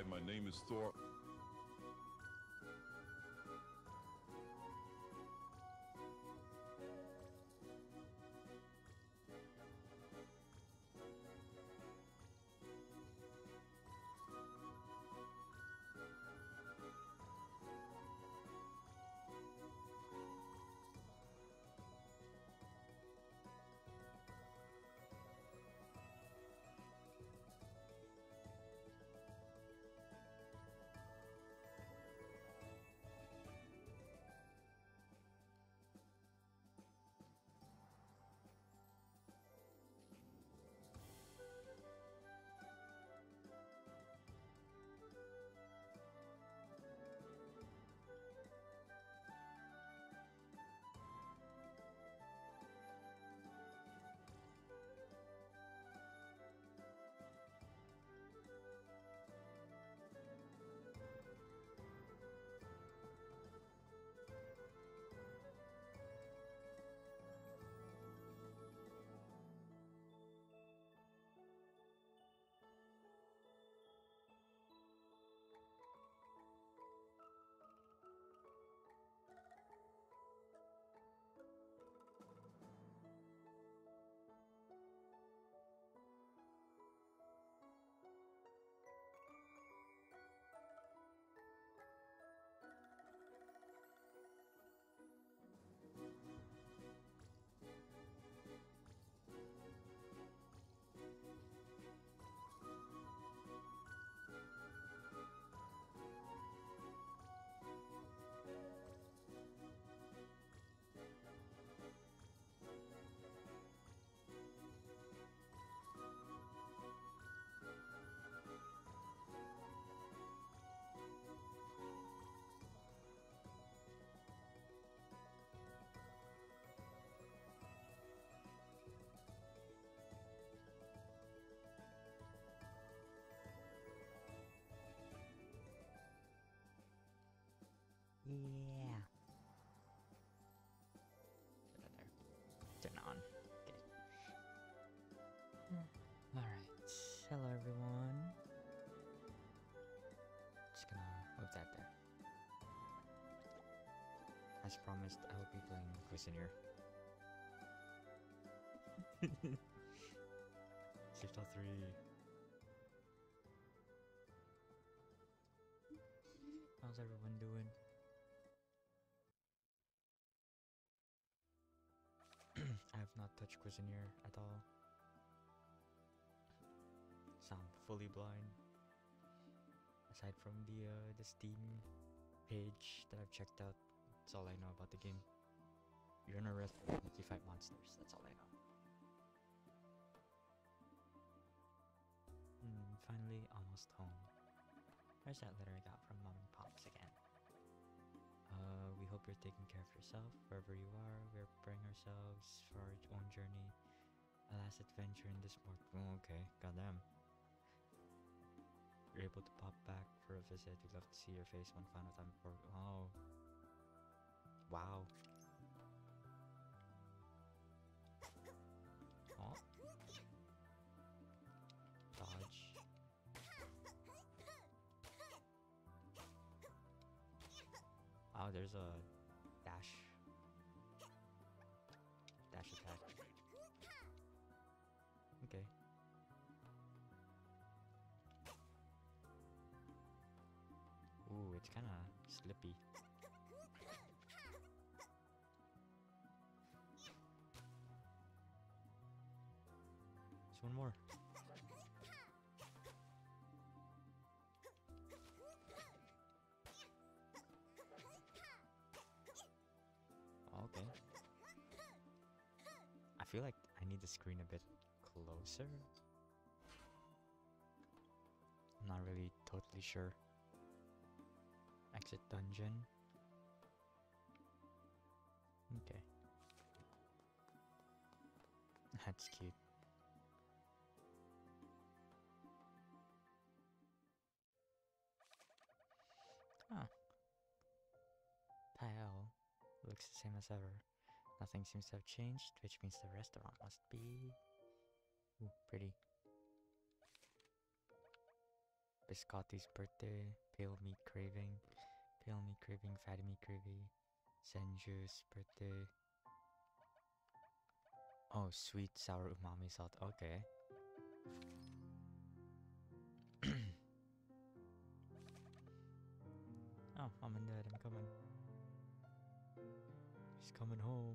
Hi, my name is Thor. Yeah. Put that there. Turn it on. Okay. Alright. Hello everyone. Just gonna move that there. As promised, I will be playing Cuisinier. Shift L3. How's everyone doing? I have not touched Cuisinier at all. So I'm fully blind. Aside from the Steam page that I've checked out, that's all I know about the game. You're in a restaurant, you fight monsters. That's all I know. Finally, almost home. There's that letter I got from Mom and Pops again. We hope you're taking care of yourself wherever you are. We're preparing ourselves for our own journey. A last adventure in this mortal. Oh, okay, goddamn. You're able to pop back for a visit. We'd love to see your face one final time before. Oh. Wow. Oh. Dodge. Oh, there's a dash. Dash attack. Okay. Ooh, it's kinda slippy. There's one more. Okay. I feel like I need the screen a bit closer. I'm not really totally sure. Exit dungeon. Okay. That's cute. Huh. Tile looks the same as ever. Nothing seems to have changed, which means the restaurant must be... Ooh, pretty. Biscotti's birthday. Pale meat craving. Pale meat craving. Fatty meat craving. Senju's birthday. Oh, sweet sour umami salt. Okay. Oh, mom and dad, I'm coming. He's coming home.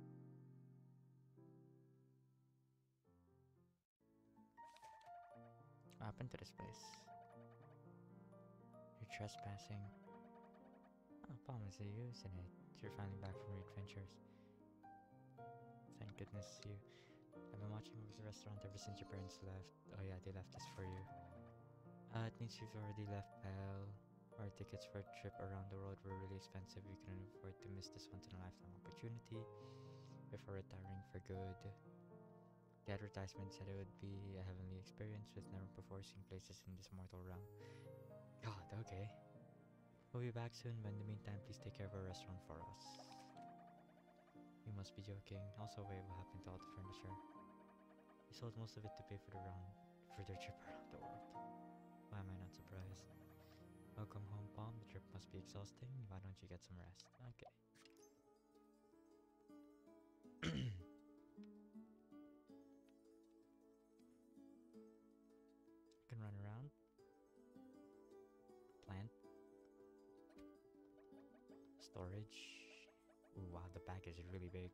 What happened to this place? You're trespassing. Oh, Palm, I see you, isn't it? You're finally back from your adventures. Thank goodness you. I've been watching over the restaurant ever since your parents left. Oh yeah, they left this for you. It means you've already left, pal. Our tickets for a trip around the world were really expensive. We couldn't afford to miss this once-in-a-lifetime opportunity before retiring for good. The advertisement said it would be a heavenly experience with never before seen places in this mortal realm. God, okay. We'll be back soon, but in the meantime, please take care of our restaurant for us. You must be joking. Also, wait, what happened to all the furniture? We sold most of it to pay for their trip around the world. Why am I not surprised? Welcome home, Palm. The trip must be exhausting. Why don't you get some rest? Okay. Can run around. Plant. Storage. Ooh, wow, the bag is really big.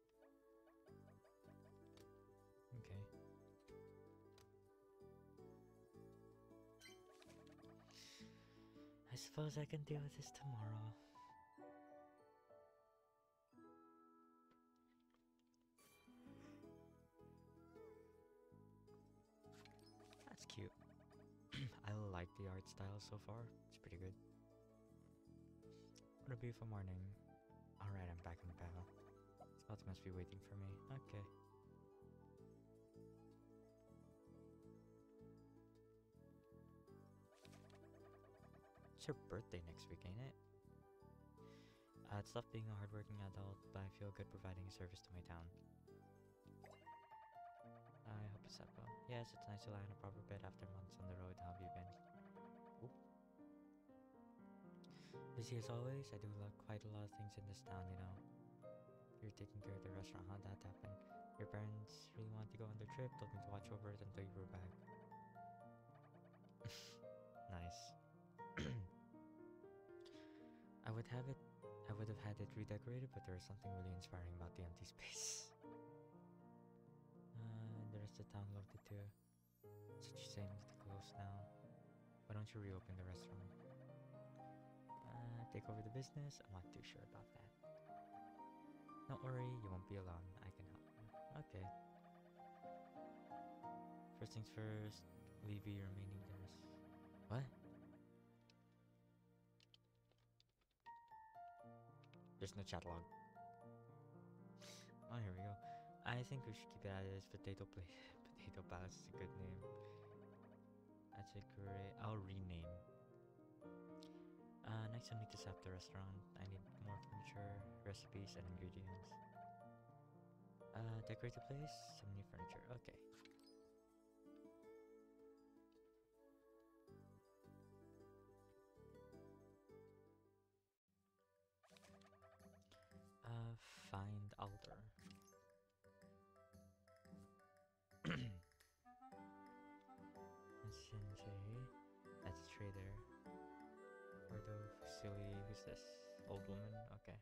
Okay. I suppose I can deal with this tomorrow. That's cute. I like the art style so far. It's pretty good. What a beautiful morning. Alright, I'm back in the battle. Spells must be waiting for me. Okay. It's your birthday next week, ain't it? It's tough being a hardworking adult, but I feel good providing a service to my town. I hope you slept well. Yes, it's nice to lie in a proper bed after months on the road. How have you been? Ooh. Busy as always. I do quite a lot of things in this town, you know. You're taking care of the restaurant. How'd that happen? Your parents really wanted to go on their trip, told me to watch over it until you were back. Nice. I would have had it redecorated, but there was something really inspiring about the empty space. The rest of the town loved it too. Such a shame to close now. Why don't you reopen the restaurant? Take over the business? I'm not too sure about that. Don't worry, you won't be alone. I can help you. Okay. First things first, leave your remaining dinners. What? There's no chat log. Oh, here we go. I think we should keep it as Potato Palace is a good name. That's a great. I'll rename. Next I need to set up the restaurant. I need more furniture, recipes, and ingredients. Decorate the place. Some new furniture. Okay. Find altar. Shinjay. That's a trader. Ordo Fusili. Who's this? Old woman? Okay.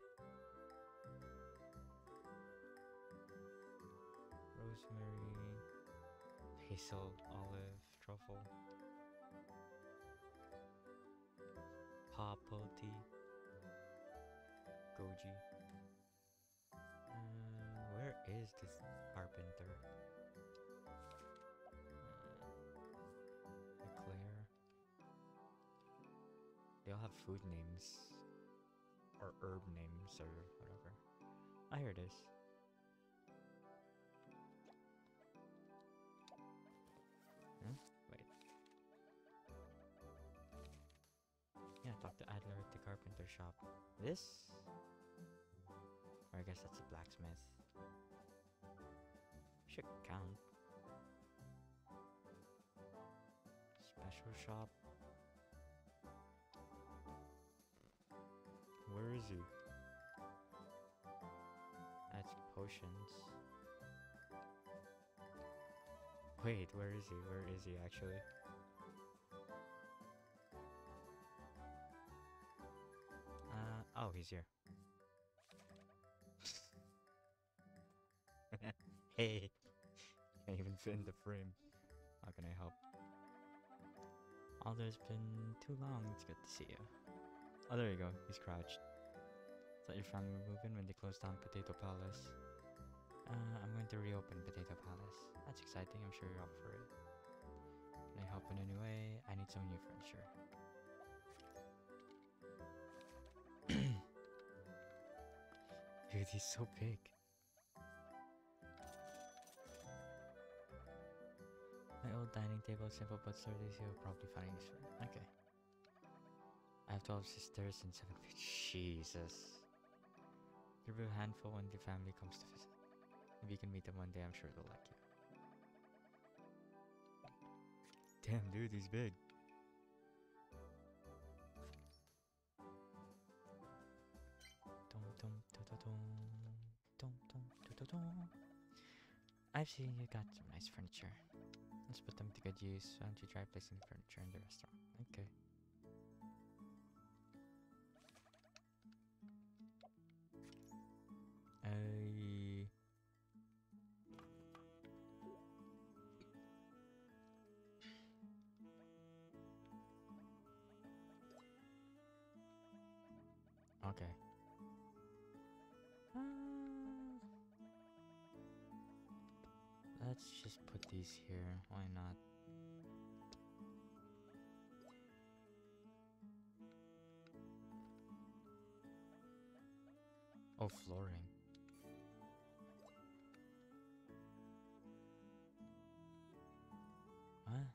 Rosemary. Basil. Olive. Truffle. Purple tea. Goji. Where is this carpenter? Eclair. They all have food names. Or herb names or whatever. Ah, here it is. Huh? Wait. Yeah, talk to Adler at the carpenter shop. This? Or I guess that's a blacksmith. Should count. Special shop. is he? That's potions. Wait, where is he? Where is he actually? Oh, he's here. Hey! Can't even fit in the frame. How can I help? Oh, there's been too long. It's good to see you. Oh, there you go. He's crouched. Thought your family were moving when they closed down Potato Palace. I'm going to reopen Potato Palace. That's exciting. I'm sure you're up for it. Can I help in any way? I need some new furniture. Dude, he's so big. My old dining table, simple but sturdy, so you'll probably find it useful. Okay. I have 12 sisters and 7 Jesus. You'll be a handful when the family comes to visit. If you can meet them one day, I'm sure they'll like you. Damn, dude, he's big. I've seen you got some nice furniture. Let's put them to good use. Why don't you try placing the furniture in the restaurant? Okay. Okay. Let's just put these here. Why not? Oh, flooring. What?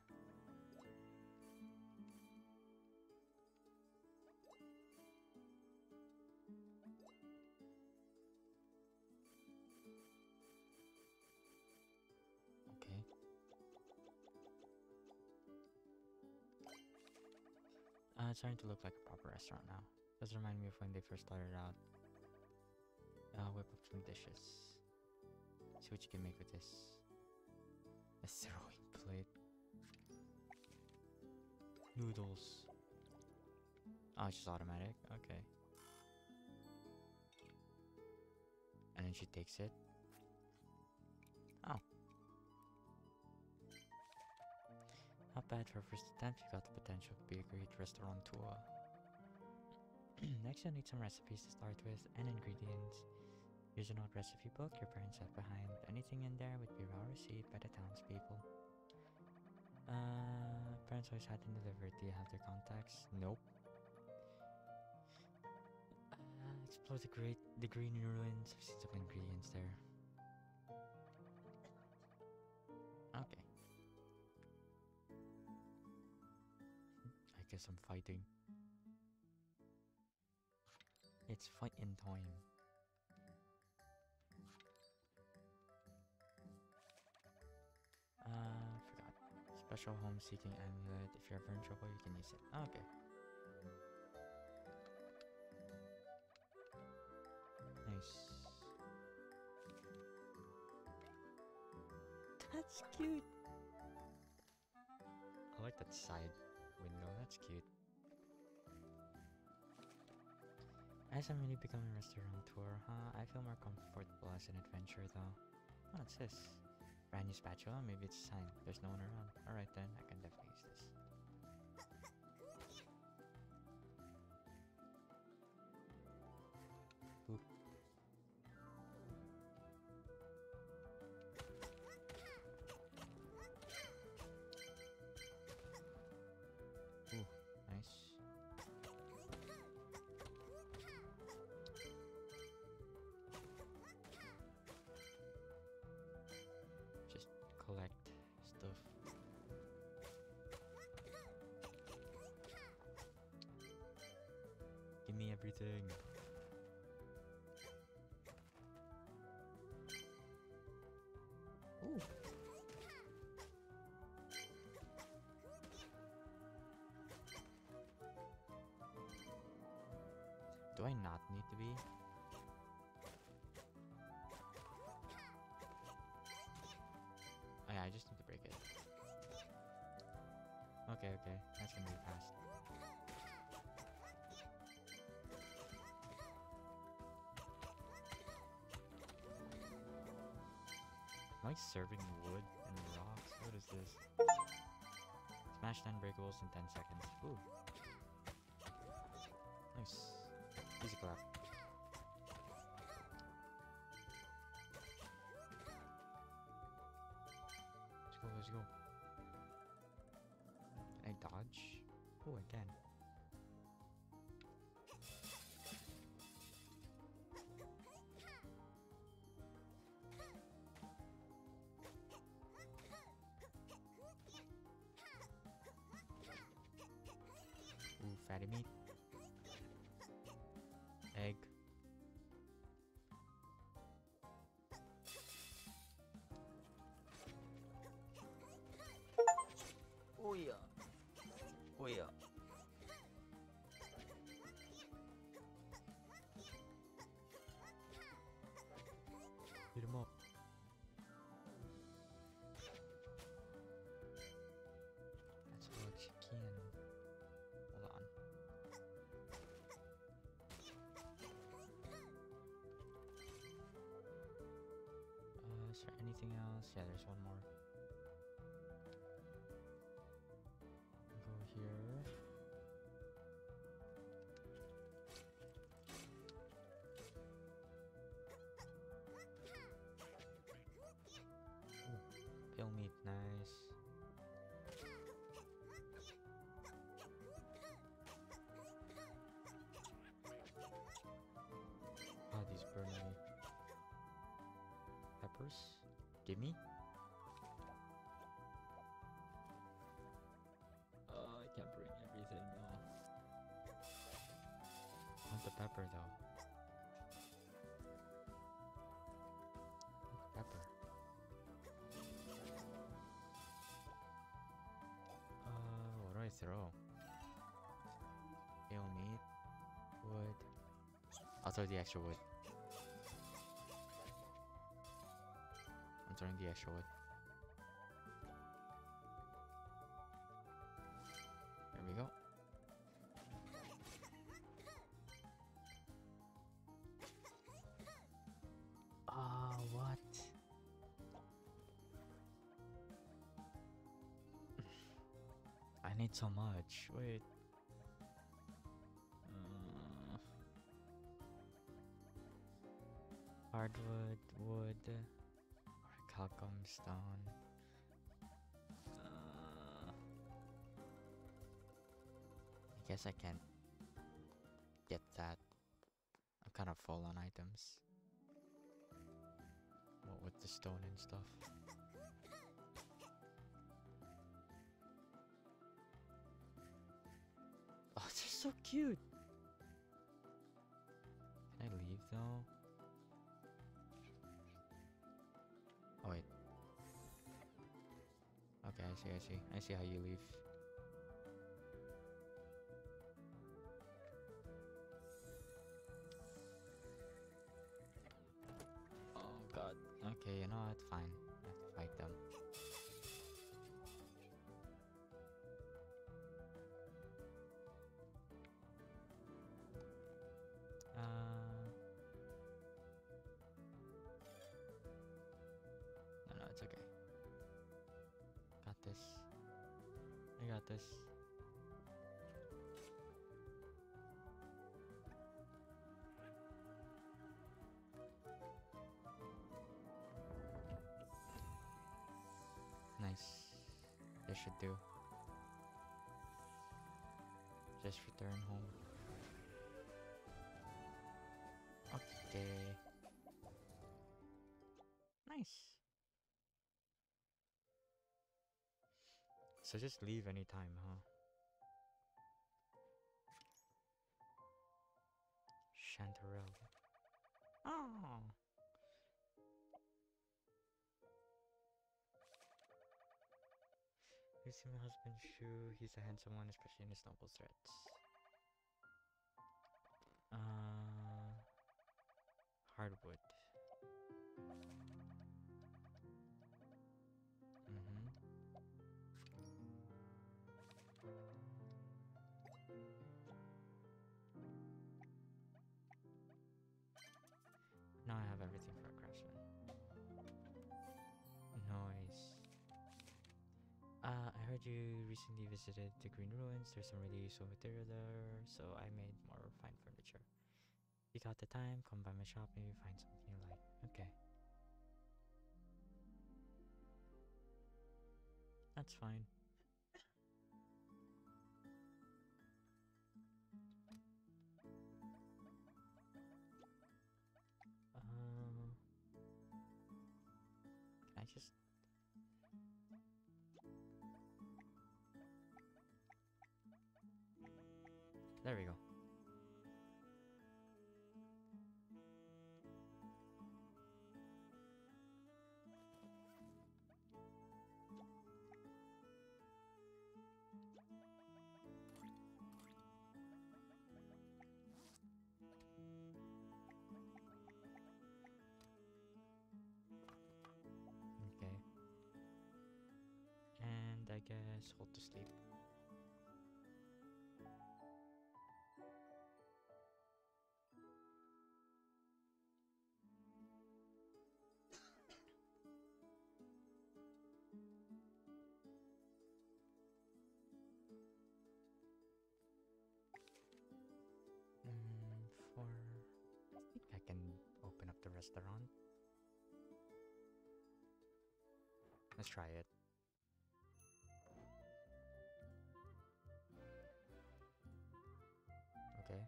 Okay. It's starting to look like a proper restaurant now. Does remind me of when they first started out. Whip up some dishes. See what you can make with this. A throwing plate. Noodles. Oh, it's just automatic? Okay. And then she takes it. Oh. Not bad for a first attempt. You got the potential to be a great restaurateur. Next, you'll need some recipes to start with and ingredients. Here's an old recipe book your parents left behind. Anything in there would be well received by the townspeople. Parents always had them delivered. Do you have their contacts? Nope. Explore the green ruins. I've seen some ingredients there. Okay. I guess I'm fighting. It's fighting time. Forgot. Special home seeking amulet. If you're ever in trouble, you can use it. Okay. Nice. That's cute. I like that side window. That's cute. As I'm really becoming a restaurateur, huh? I feel more comfortable as an adventurer, though. What's this? Brand new spatula? Maybe it's a sign. There's no one around. Alright then, I can definitely use this. Boop. Ooh, nice. Just collect stuff. Give me everything. Ooh. Do I not need be. Oh yeah, I just need to break it. Okay, okay. That's gonna be fast. Am I serving wood and rocks? What is this? Smash 10 breakables in 10 seconds. Ooh. Nice. Easy clap. Let's go, let's go. Can I dodge? Oh, I can. Ooh, fatty meat. Egg. Oh yeah. Oh yeah. Hit him up. That's what you can. Hold on. Is there anything else? Yeah, there's one more. Go here. Ooh, pale meat, nice. Ah, these burn me. Peppers? Gimme? I can't bring everything though. I want the pepper though. Pepper. What do I throw? Pale meat, wood. I'll throw the extra wood. I'm throwing the extra wood. There we go. What? I need so much. Wait. Hardwood, wood, orichalcum stone. I guess I can't get that. I'm kind of full on items. What with the stone and stuff. Oh, they're so cute. Can I leave though? Oh wait. Okay, I see, I see. I see how you leave. Oh god. Okay, you know what? Fine. I have to fight them. No, it's okay. Got this. I got this. Nice. This should do. Just return home. Okay. Nice. So just leave anytime, huh? Chanterelle. Oh. You see my husband's shoe. He's a handsome one, especially in his noble threats. hardwood. Now I have everything for a craftsman. Nice. I heard you recently visited the Green Ruins. There's some really useful material there, so I made more fine furniture. If you got the time, come by my shop, maybe find something you like. Okay. That's fine. I just... There we go. Okay. And I guess hold to sleep. I think I can open up the restaurant. Let's try it. Okay.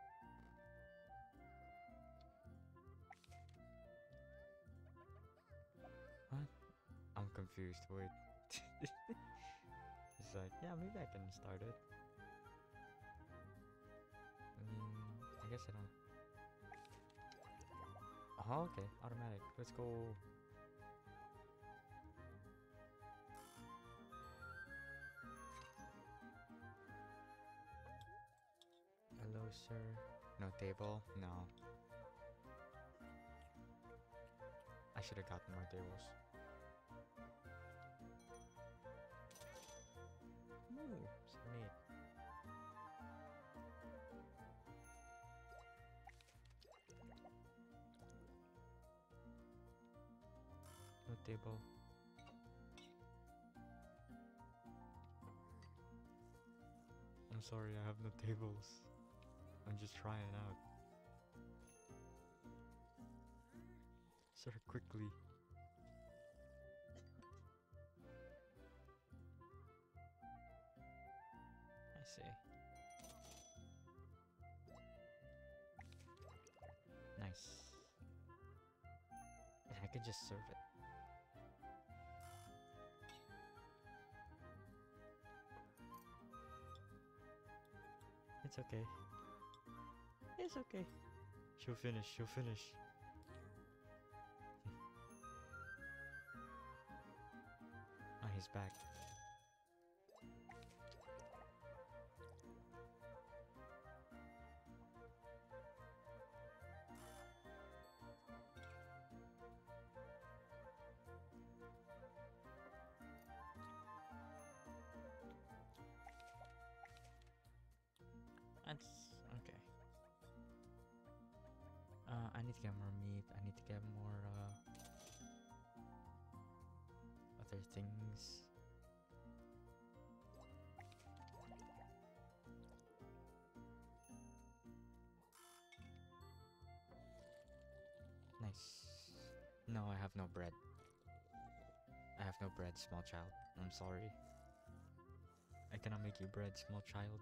What? I'm confused. Wait. It's like, yeah, maybe I can start it. I guess I don't. Oh, okay. Automatic. Let's go. Hello, sir. No table? No. I should have gotten more tables. Ooh, so neat. No table. I'm sorry, I have no tables. I'm just trying out. Sir, quickly. I see. Nice. And I can just serve it. It's okay. It's okay. She'll finish. She'll finish. Oh, he's back. That's okay. I need to get more meat. I need to get more other things. Nice. No, I have no bread. I have no bread, small child. I'm sorry. I cannot make you bread, small child.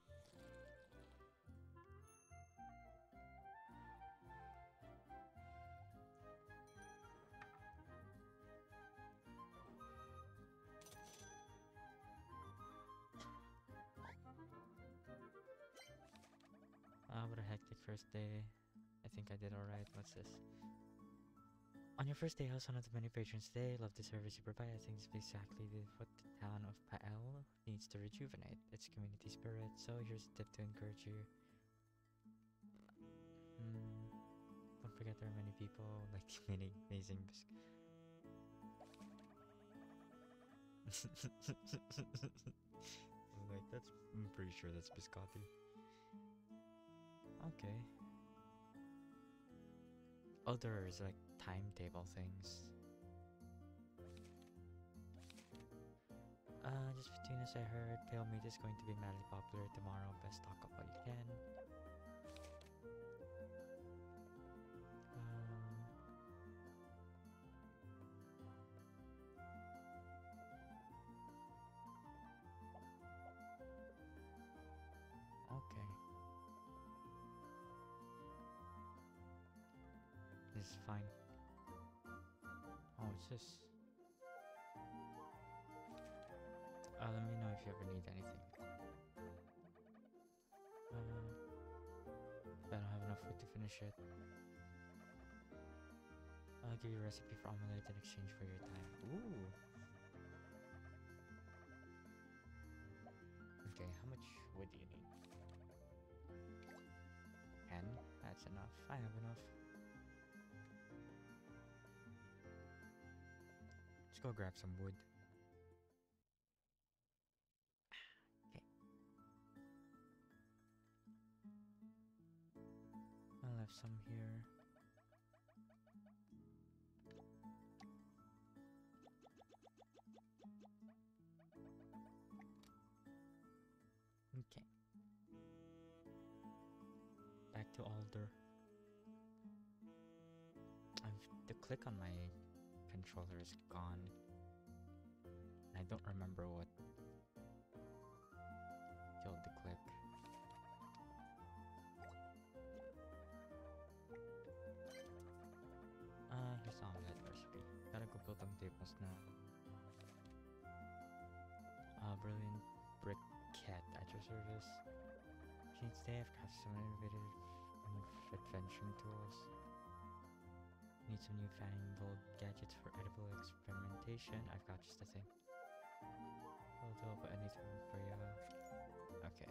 What a hectic first day. I think I did alright. What's this? On your first day, I was one of the many patrons today. Love the service you provide. I think it's exactly what the town of Pael needs to rejuvenate its community spirit. So here's a tip to encourage you. Don't forget there are many people like many amazing like that's I'm pretty sure that's biscotti. Okay. Oh, there's like timetable things. Just between us, I heard Pale Meat is going to be madly popular tomorrow. Best stock up while you can. Okay. This is fine. Oh, what's this? Let me know if you ever need anything. But I don't have enough food to finish it. I'll give you a recipe for omelette in exchange for your time. Ooh! Okay, how much wood do you need? 10? That's enough. I have enough. Let's go grab some wood. Okay. I left some here. Okay. Back to Alder. The click on my controller is gone. I don't remember what killed the click. Here's the omelette recipe. Gotta go build them tables now. Brilliant briquette at your service. Today I've crafted some innovative adventuring tools. Need some newfangled gadgets for edible experimentation. I've got just the thing. I'll do about anything for you. Okay.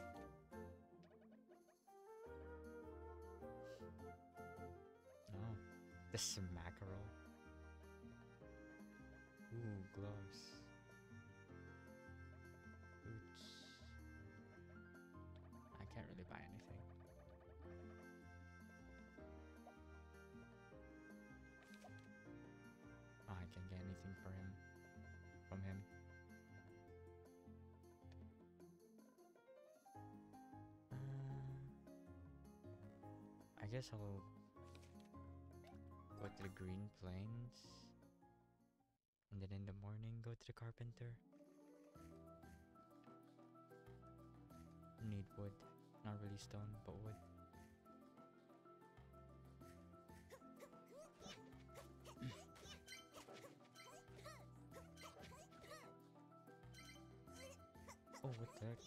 Oh, this is mackerel. Ooh, gloves. Boots. I can't really buy anything. Oh, I can't get anything for him. From him. I guess I'll go to the Green Plains. And then in the morning go to the carpenter. Need wood. Not really stone, but wood. Oh, what the heck?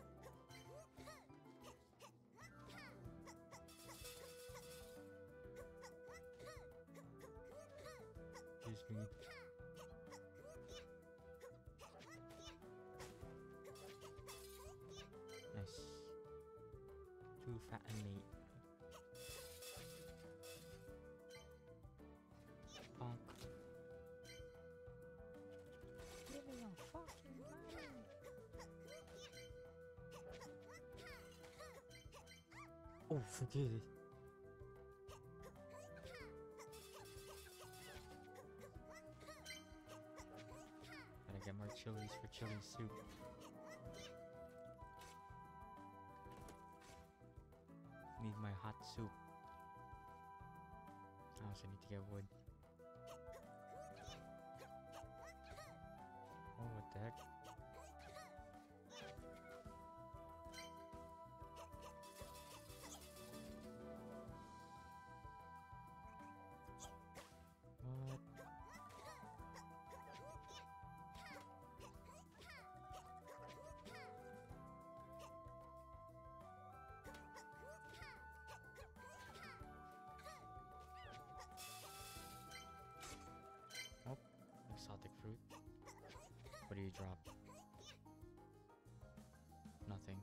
Excuse me. Nice. Too fat and meat. Bonk. Give me your fucking money. Oh, forget it. Gotta get more chilies for chili soup. Need my hot soup. I also need to get wood. Oh, what the heck? What? Oh, exotic fruit. What do you drop? Nothing.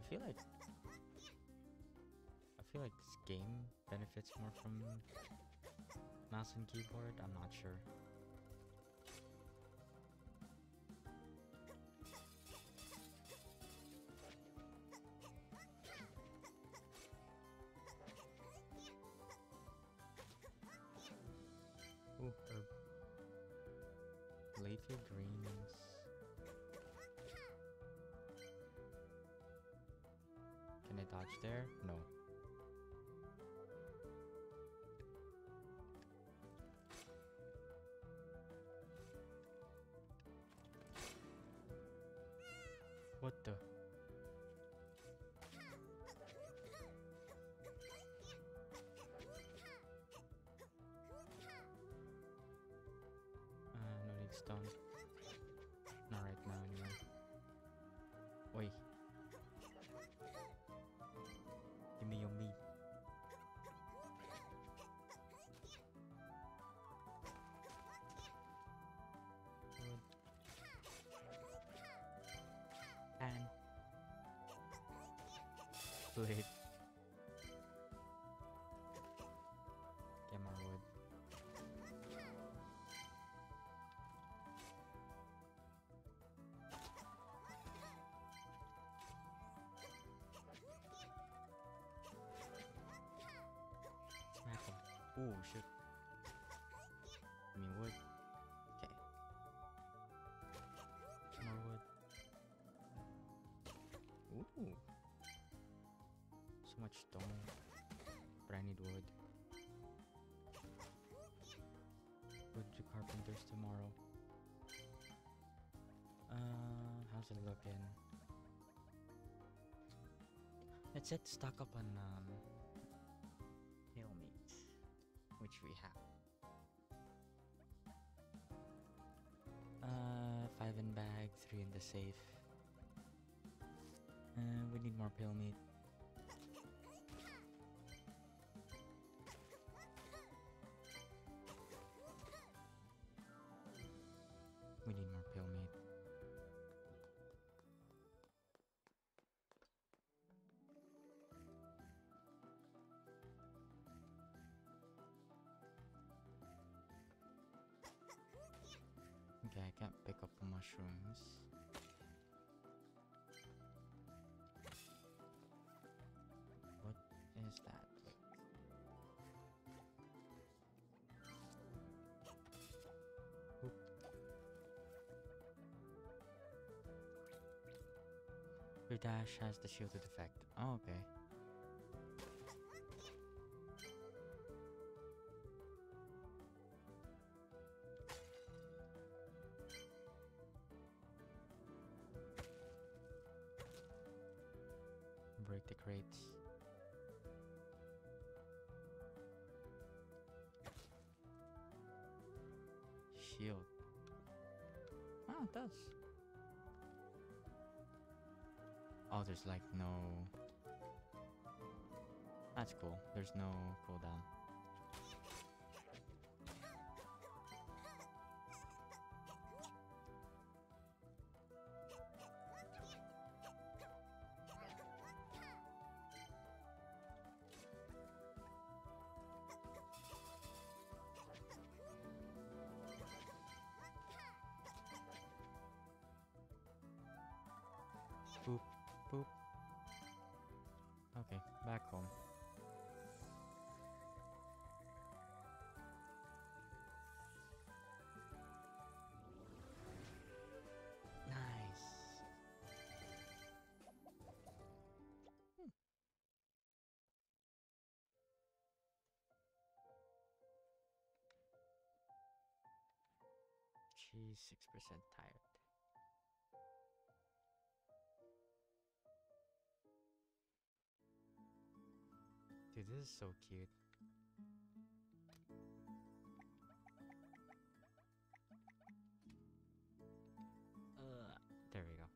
feel like this game benefits more from mouse and keyboard. I'm not sure. Ooh, herb. Leafy greens. Can I dodge there? No. What the? No need stone. Not right now anyway. Oi. Give me your meat. Wood. And blade. Get more wood. Smack him. Ooh, shit. Give me wood. Okay. More wood. Ooh. So much stone. But I need wood. Wood to carpenters tomorrow. How's it looking? Let's stock up on hill meat, which we have. 5 in bag, 3 in the safe. We need more pale meat. We need more pale meat. Okay, I can't pick up the mushrooms. What is that? Oop. Your dash has the shielded effect. Oh, okay. Break the crates. Shield. Oh, it does. Oh, there's like no... That's cool. There's no cooldown. Boop, boop. Okay, back home. Nice. She's 6% tired. Dude, this is so cute. There we go.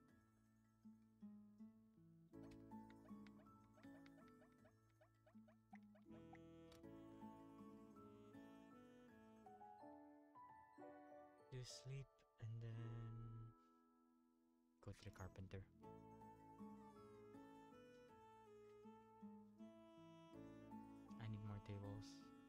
You sleep and then go to the carpenter. tables.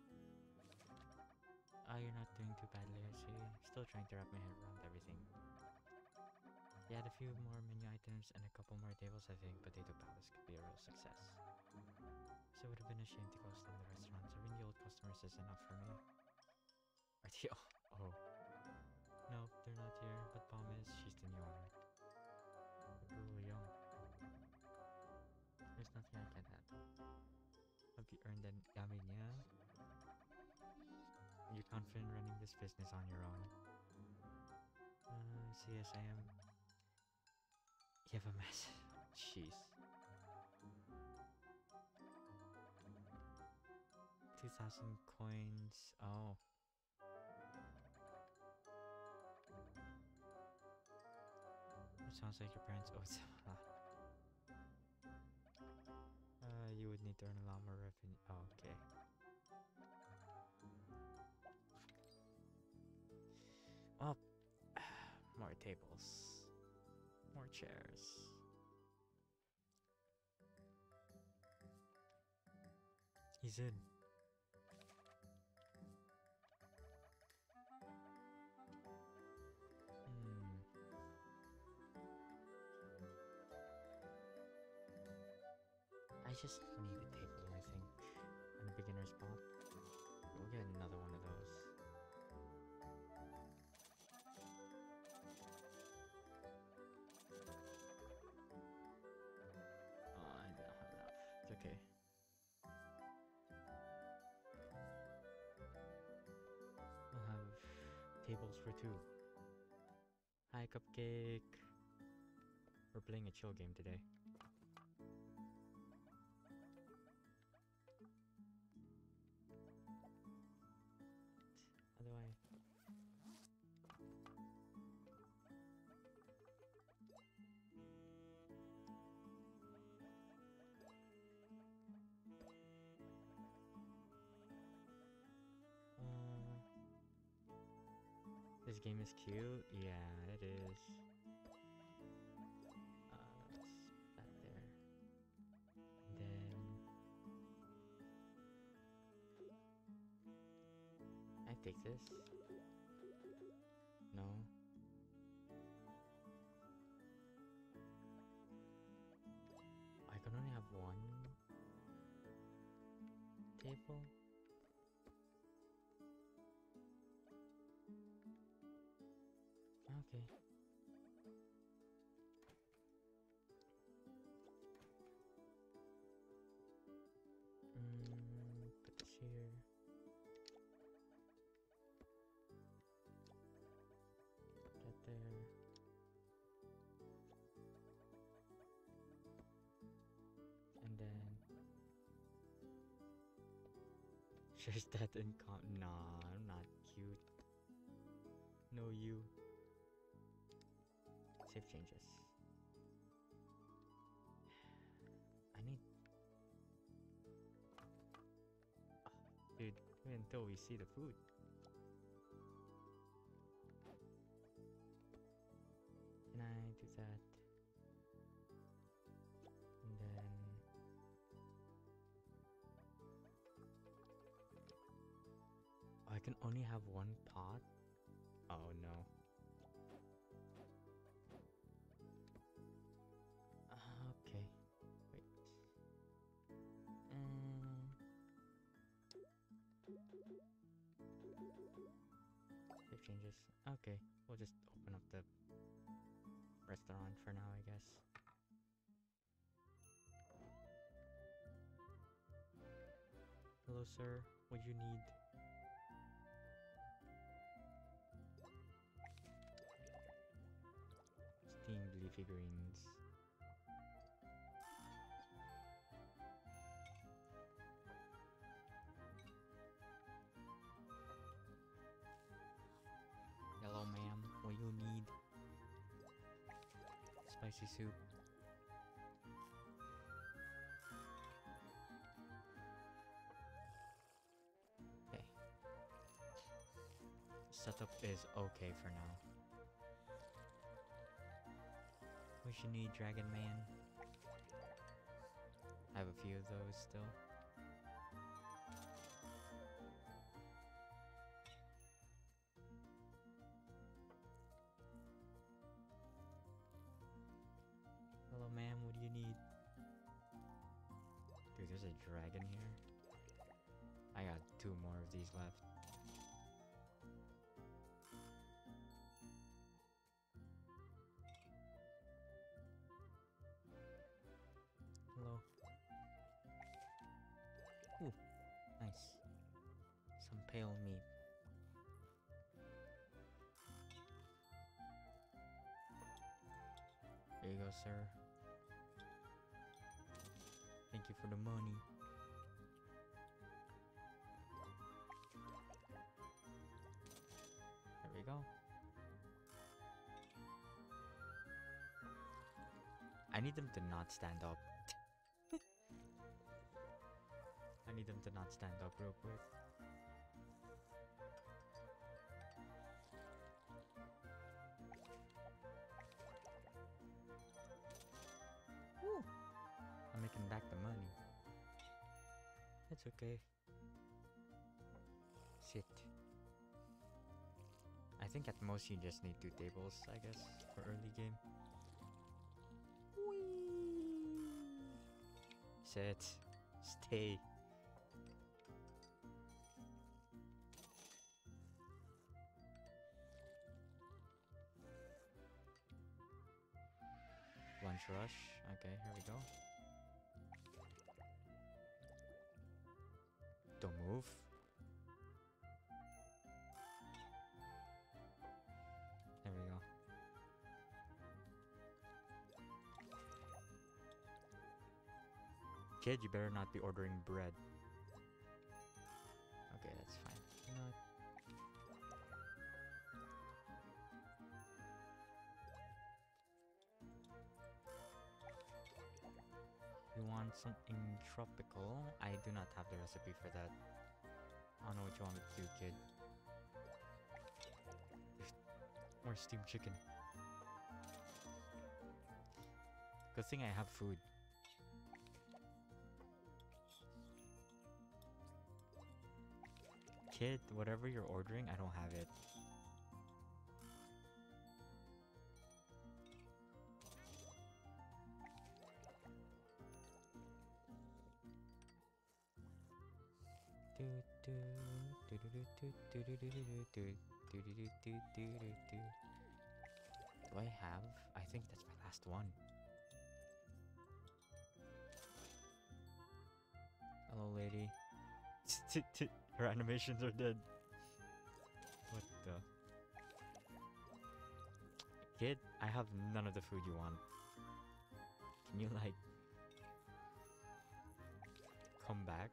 Oh, you're not doing too badly, I see. Still trying to wrap my head around everything. You add a few more menu items and a couple more tables, I think Potato Palace could be a real success. So it would have been a shame to close down the restaurant. Serving the old customers is enough for me. Are they oh. Nope, they're not here, but Palm is, she's the new owner. Ooh, young. There's nothing I can't handle. Have you earned an yeah? Are you confident running this business on your own? Yes, I am. You have a mess. Jeez. 2,000 coins. Oh. It sounds like your parents owe some. You would need to earn a lot more revenue. Oh, okay. Oh, more tables. More chairs. He's in. I just need a table, I think. And a beginner spot. We'll get another one of those. Oh, I don't have enough. It's okay. We'll have tables for two. Hi, Cupcake. We're playing a chill game today. How do I... This game is cute? Yeah, it is. That's back there. And then... I take this. No. I can only have one table? Okay. Put this here. That there. And then... Shares that in Nah, I'm not cute. No, you. Save changes. I need... dude, wait until we see the food. Can I do that? And then... I can only have one pot? Oh no. Okay. Wait. Save changes. Okay, we'll just open up the restaurant for now, I guess. Hello, sir. What do you need? Steamed leafy greens. Hello, ma'am. What you need? Spicy soup. Okay. Setup is okay for now. What you need, Dragon Man? I have a few of those still. dragon here. I got 2 more of these left. Hello. Ooh, nice. Some pale meat. There you go, sir. Thank you for the money. There we go. I need them to not stand up. I need them to not stand up real quick. Woo! I'm making back the money. It's okay. Sit. I think at most you just need 2 tables, I guess, for early game. Whee! Sit. Stay. Lunch rush. Okay, here we go. Don't move. There we go. Kid, you better not be ordering bread. Okay, that's fine. You know what? You want something tropical? I do not have the recipe for that. I don't know what you want me to do, kid. More steamed chicken. Good thing I have food. Kid, whatever you're ordering, I don't have it. Do I have? I think that's my last one. Hello, lady. Her animations are dead. What the? Kid, I have none of the food you want. Can you, like, come back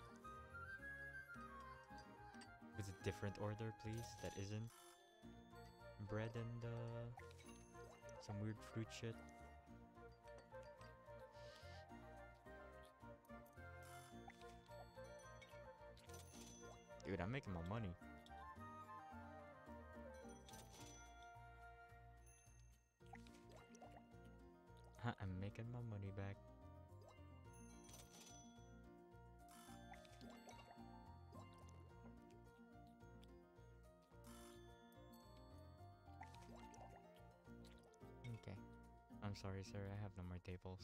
with a different order, please? That isn't bread and some weird fruit shit. Dude, I'm making my money. I'm making my money back. Okay. I'm sorry, sir. I have no more tables.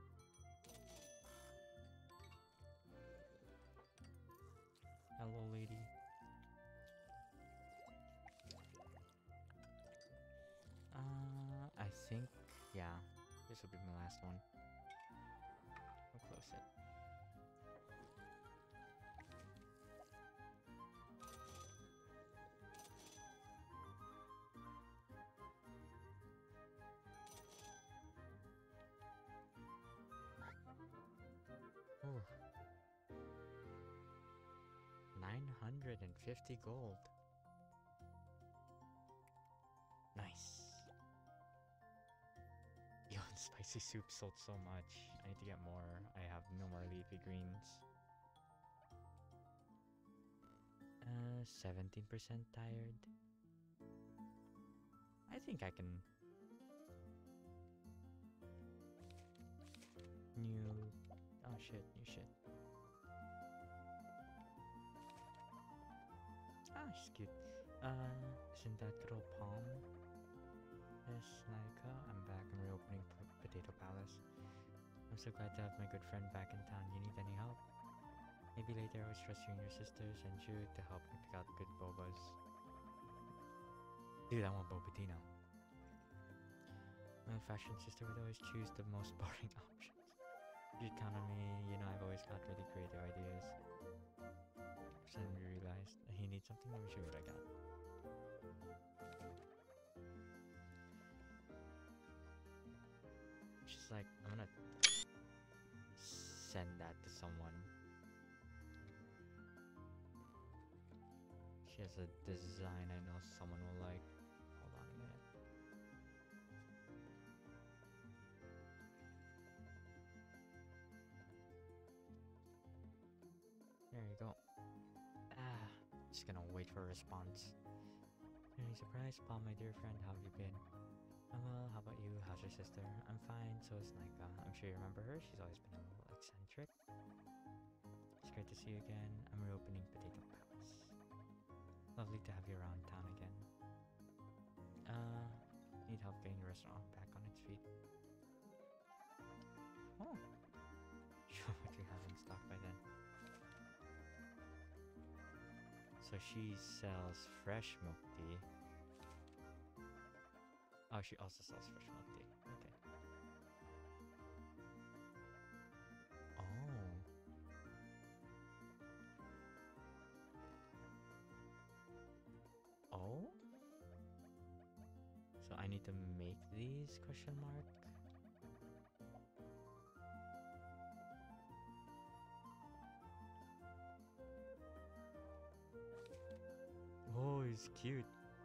Hello, lady. I think, yeah, this will be my last one. I'll close it. Ooh. 950 gold. Nice. Yo, spicy soup sold so much. I need to get more. I have no more leafy greens. 17% tired. I think I can. Oh shit, new shit. Ah, she's cute. Syndatro Palm. Yes, Naika, I'm back. I'm reopening Potato Palace. I'm so glad to have my good friend back in town. You need any help? Maybe later I will trust you and your sisters and Jude to help me pick out good bobas. Dude, I want boba tea now. My fashion sister would always choose the most boring options. You count on me, you know I've always got really creative ideas. Suddenly realized he needs something, let me show you what I got. She's like, I'm gonna send that to someone. She has a design I know someone will like. Hold on a minute. There you go. Just gonna wait for a response. Any surprise, Paul, my dear friend, how have you been? I'm well, how about you? How's your sister? I'm fine, so is Nika. I'm sure you remember her, she's always been a little eccentric. It's great to see you again. I'm reopening Potato Palace. Lovely to have you around town again. Need help getting the restaurant back on its feet. Oh. Sure what you have in stock by then. So she sells fresh milk tea. Oh, she also sells fresh milk tea. Okay. Oh. Oh? So I need to make these, question mark? Oh, he's cute.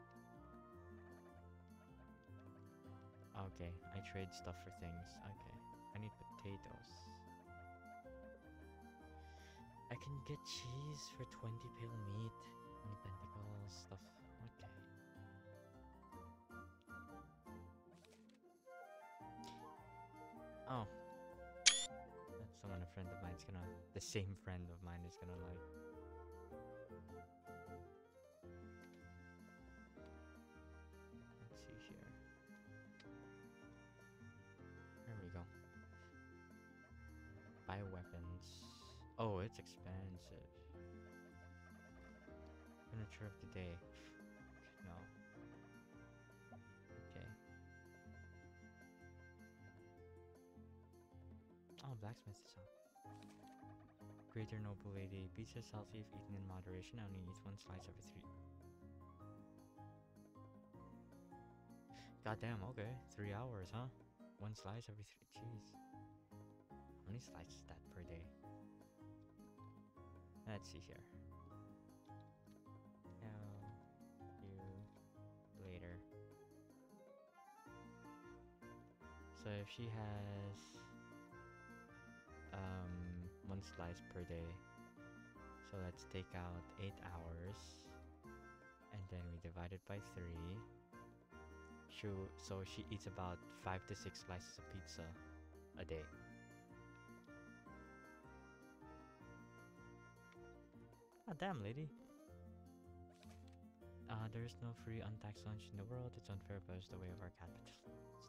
Okay, I trade stuff for things. Okay, I need potatoes. I can get cheese for 20 pale meat. I need tentacles, stuff. Okay. Oh. That's someone a friend of mine's gonna... The same friend of mine is gonna like. Let's see here. There we go. Buy weapons. Oh, it's expensive. Furniture of the day. No. Okay. Oh, blacksmith is up. Greater noble lady. Pizza is healthy if eaten in moderation. I only eat one slice every 3. Goddamn, okay. 3 hours, huh? One slice every 3. Jeez. How many slices is that per day? Let's see here. You later. So if she has 1 slice per day, so let's take out 8 hours, and then we divide it by 3. So she eats about 5 to 6 slices of pizza a day. Ah, damn, lady. There is no free untaxed lunch in the world. It's unfair, but it's the way of our capitalism.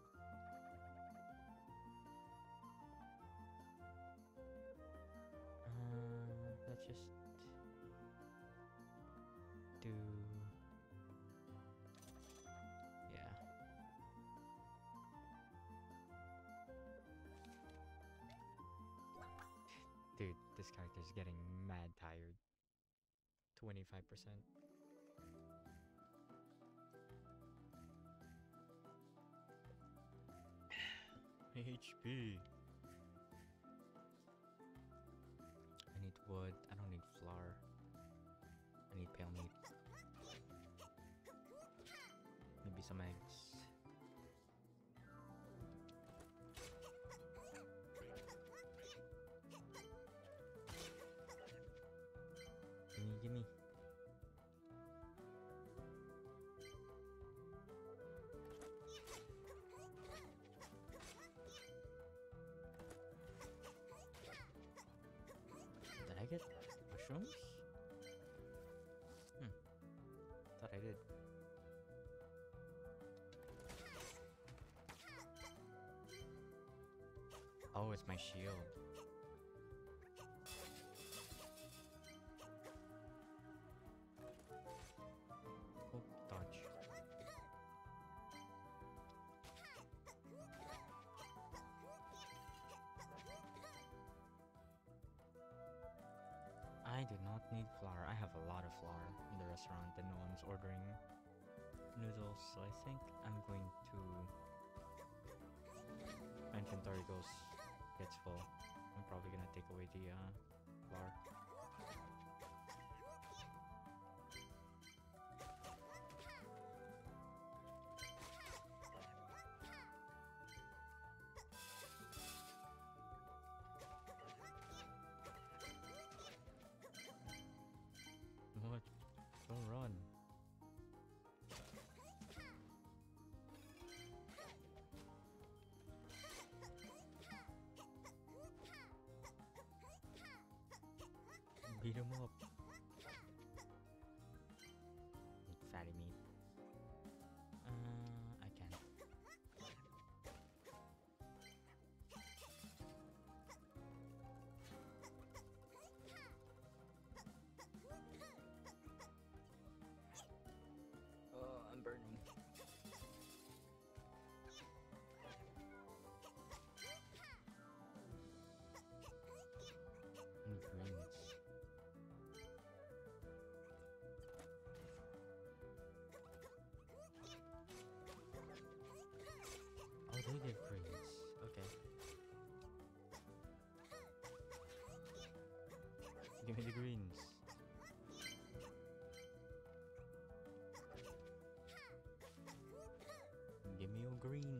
Let's just do... Yeah. Dude, this character's getting mad tired. 25%. HP. I need wood. I don't need flour. I need pale meat. Maybe some eggs. Gimme, gimme. Did I get mushrooms? Thought I did. Oh, it's my shield. do not need flour. I have a lot of flour in the restaurant and no one's ordering noodles, so I think I'm going to... My inventory gets full. I'm probably gonna take away the flour. What? Don't run. Beat him up. Eat fatty meat. I can. Oh, I'm burning. Greens. Oh, they give greens. Okay. Give me the greens. Give me your greens.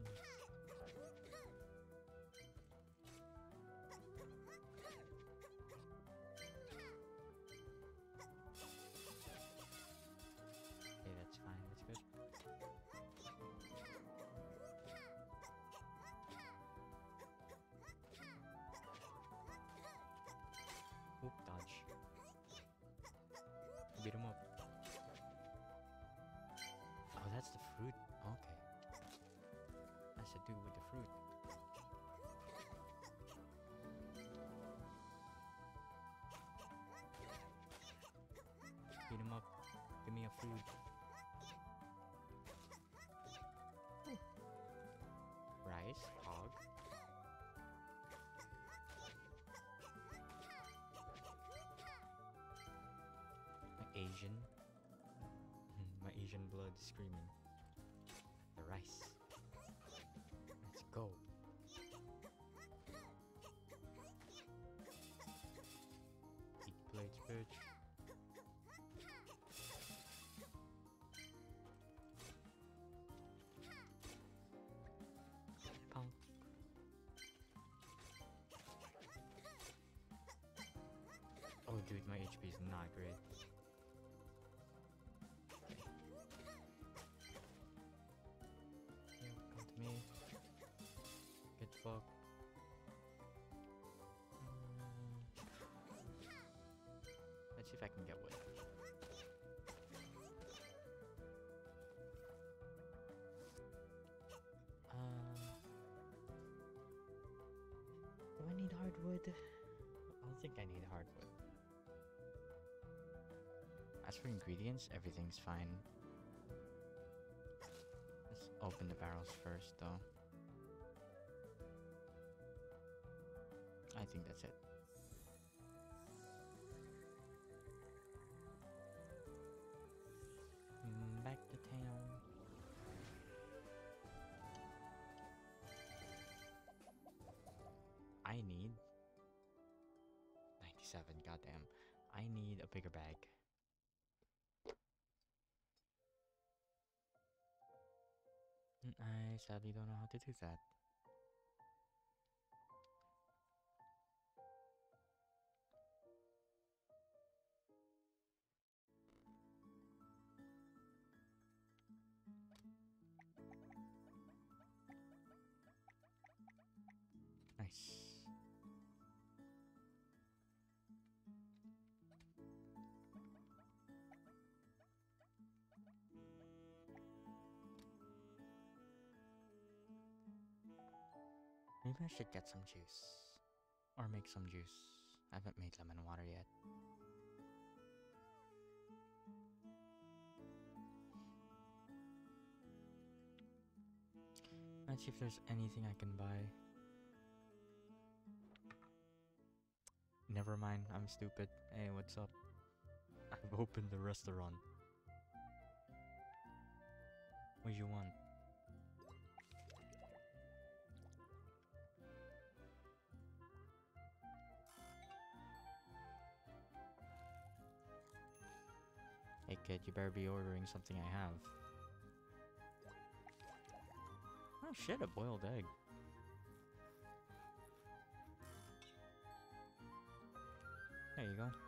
Okay, that's fine. That's good. Oop, dodge. Beat him up. Oh, that's the fruit. Okay. That's to do with the fruit. Beat him up. Give me a fruit. Ooh. Rice, hog. My Asian. My Asian blood screaming. The rice. Let's go. Eat plates, bitch. Punk. Oh, dude, my HP is not great. Yeah, come to me. Get fucked. Let's see if I can get wood. Do I need hardwood? I don't think I need hardwood. As for ingredients, everything's fine. Let's open the barrels first, though. I think that's it. Back to town. I need 97, goddamn. I need a bigger bag. I sadly don't know how to do that. Nice. Maybe I should get some juice. Or make some juice. I haven't made lemon water yet. Let's see if there's anything I can buy. never mind. I'm stupid. Hey, what's up? I've opened the restaurant. What do you want? Hey kid, you better be ordering something I have. Oh shit, a boiled egg. There you go.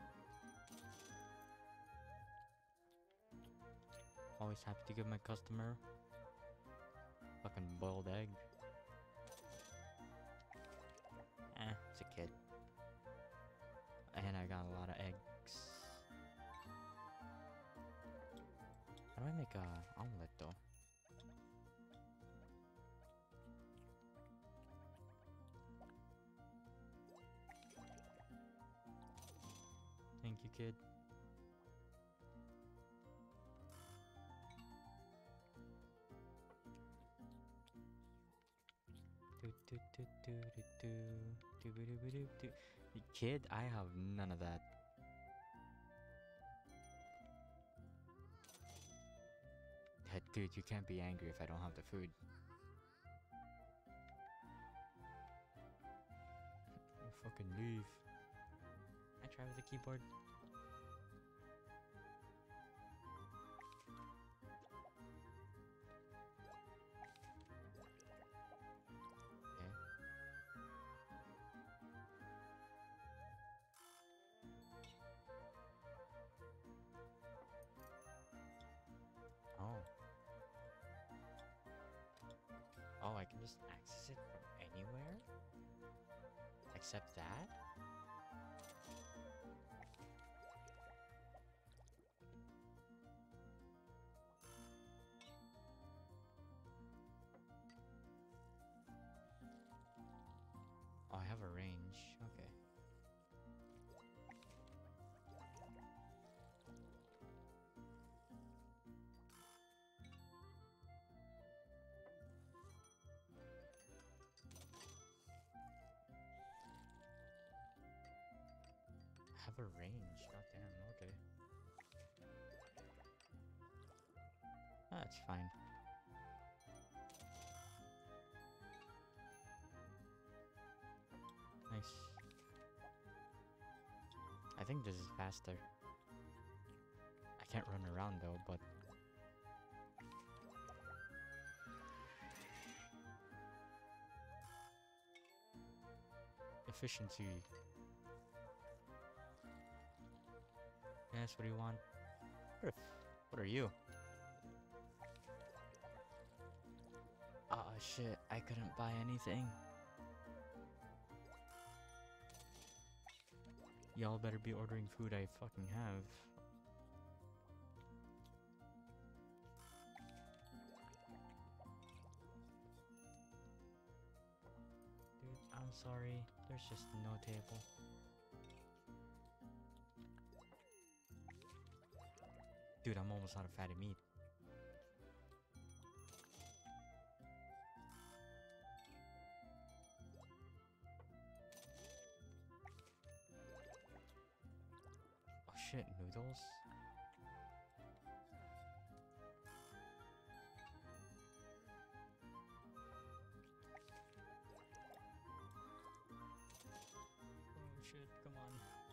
Always happy to give my customer fucking boiled egg. It's a kid. And I got a lot of eggs. How do I make a omelet though? Thank you, kid. Kid, I have none of that. Dude, you can't be angry if I don't have the food. Fucking leave. I try with the keyboard. Okay. Oh. Oh, I can just access it from anywhere? Except that? Oh, I have a range. Okay. I have a range. Goddamn. Okay. That's fine. Nice. I think this is faster. I can't run around though, but... Efficiency. Yes, what do you want? What are you? Oh shit, I couldn't buy anything. Y'all better be ordering food I fucking have. Dude, I'm sorry. There's just no table. Dude, I'm almost out of fatty meat. Oh shit, noodles? Oh shit, come on.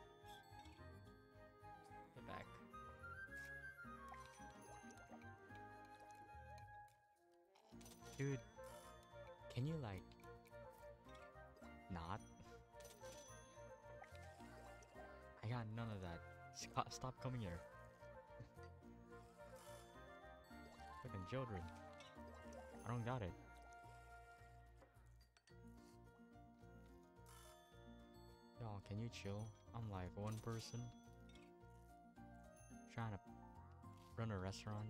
Get back. Dude, can you like... not? I got none of that. Stop coming here. Fucking children. I don't got it. Y'all, can you chill? I'm like one person trying to run a restaurant,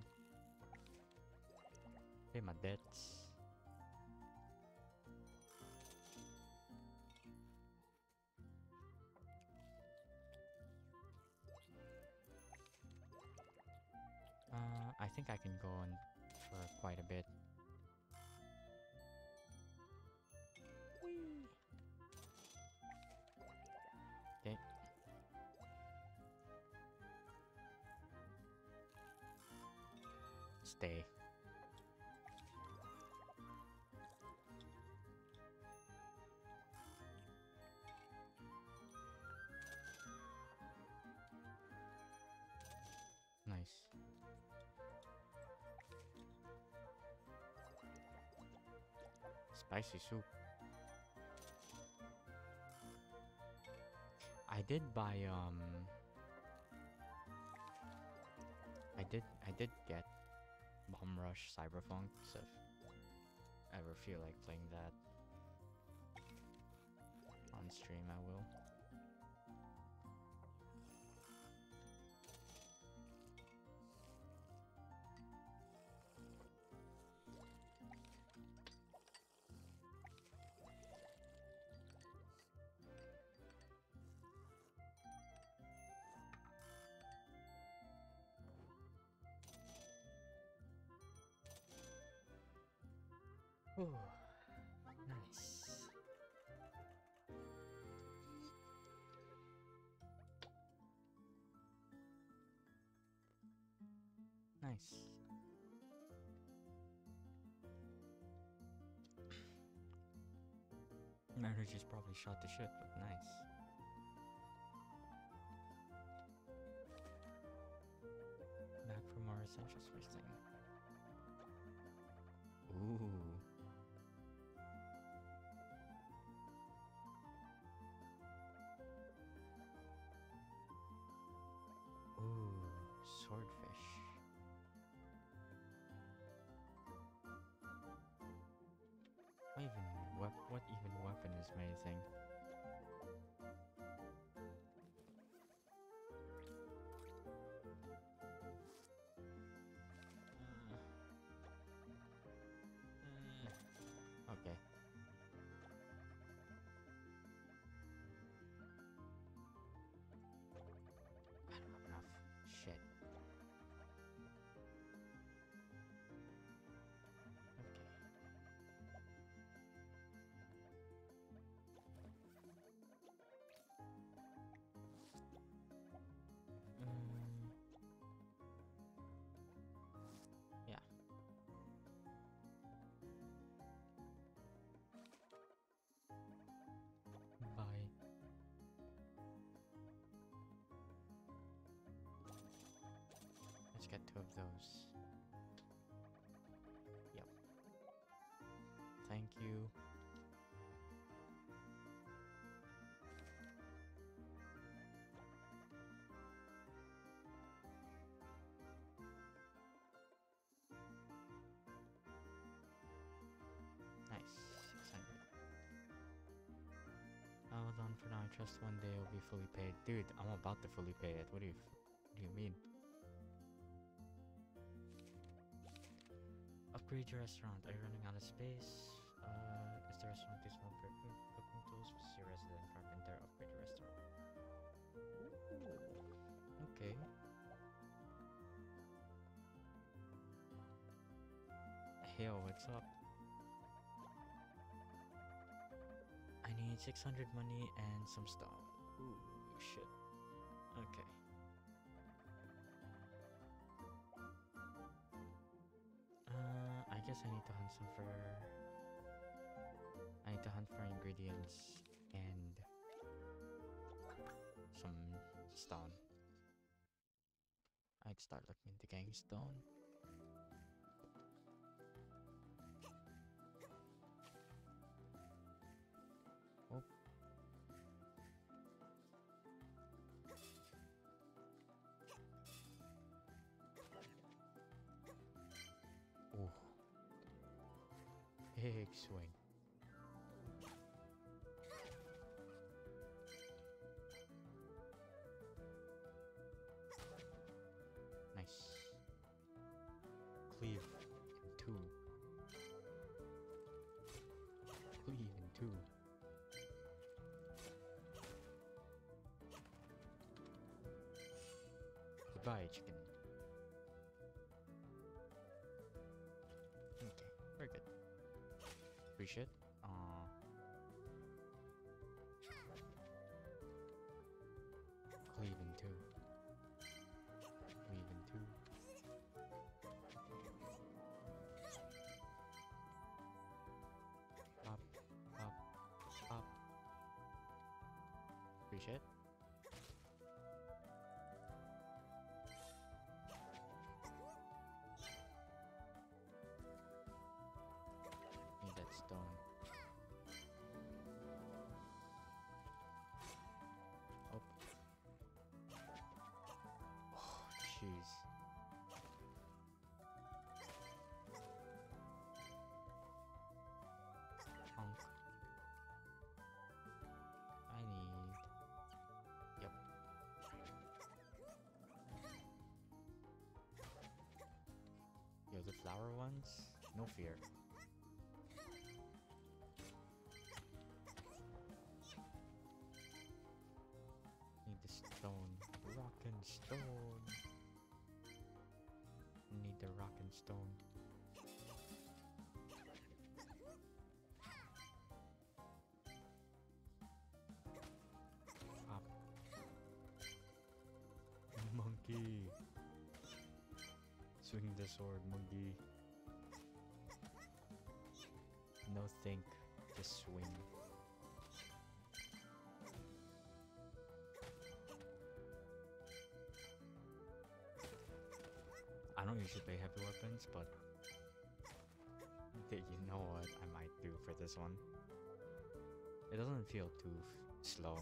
pay my debts. I think I can go on for quite a bit. Whee! stay. Nice. Spicy soup. I did buy I did get Bomb Rush Cyberpunk, so if I ever feel like playing that on stream I will. Ooh, nice. Nice. Manager's probably shot the shit, but nice. Back for more essentials first thing. Ooh. Ooh, swordfish. What even weapon is amazing? Okay. I don't have enough. Shit. Okay. Yeah. Bye. Let's get 2 of those. Yep. Thank you. Nice. 600. Hold on for now. I trust one day it'll be fully paid. Dude, I'm about to fully pay it. What do you mean? Upgrade your restaurant. Are you running out of space? Is the restaurant too small for cooking tools? Visit your resident carpenter. Upgrade your restaurant. Okay. Hey, yo, what's up? I need 600 money and some stone. Ooh, shit. Okay. I guess I need to hunt for ingredients and some stone. I'd start looking into getting stone. Oh. Ooh. Big swing. Nice. Cleave in 2. Cleave in 2. Goodbye, chicken. Okay, very good. Appreciate. Cleave in 2. Cleave in 2. shit. Need that stone. Oh. Oh, jeez. Honk. I need... Yep. Yo, the flower ones? No fear. Need the stone. Rock and stone. Need the rock and stone. Pop. Monkey. Swing the sword, monkey. No think, just swing. I don't usually play heavy weapons, but you know what I might do for this one. It doesn't feel too slow.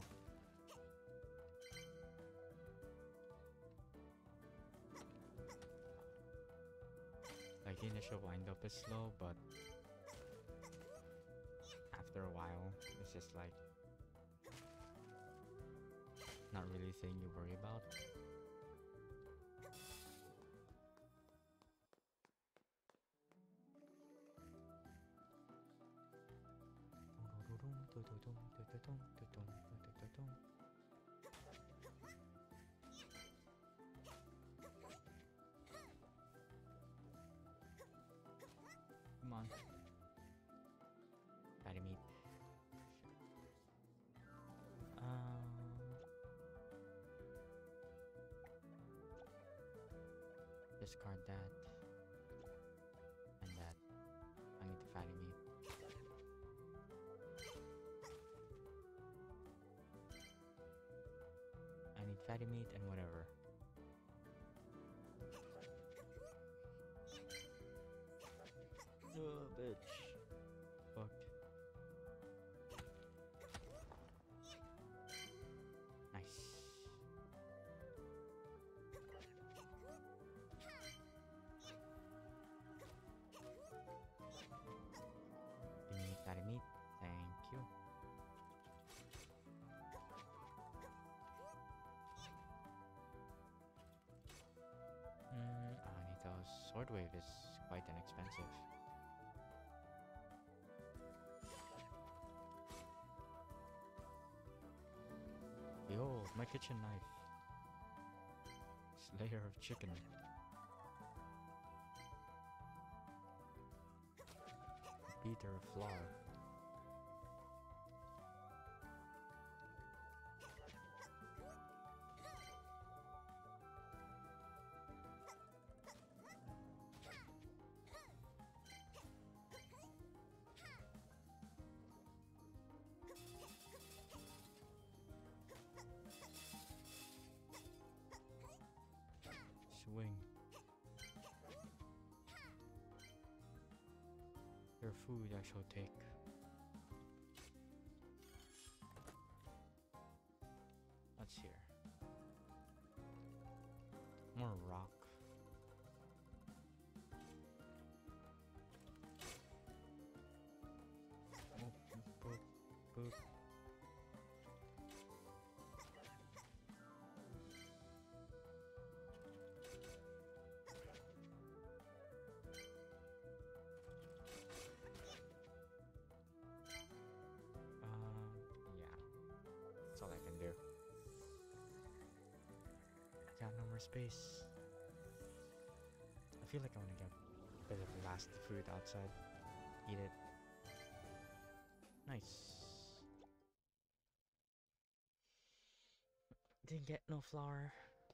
Like the initial wind up is slow, but after a while, it's just like not really a thing you worry about. Come on. Fatty meat. Discard that. And that. I need the fatty meat. I need fatty meat and whatever. Oh, bitch. Fuck. Nice. Give me fatty meat. Thank you. I need those. Sword wave is quite inexpensive. Behold, my kitchen knife. Slayer of chicken. Beater of flour. Swing. Your food I shall take. What's here? More rock. Boop, boop, boop. Yeah. That's all I can do. Got no more space. I feel like I want to get a bit of the last food outside. Eat it. Nice. Didn't get no flour.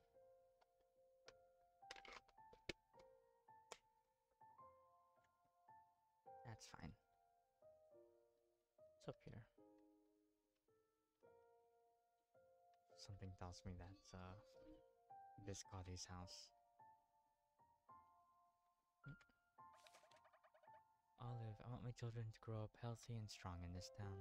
That's fine. What's up here? something tells me that's Biscotti's house. Olive, I want my children to grow up healthy and strong in this town.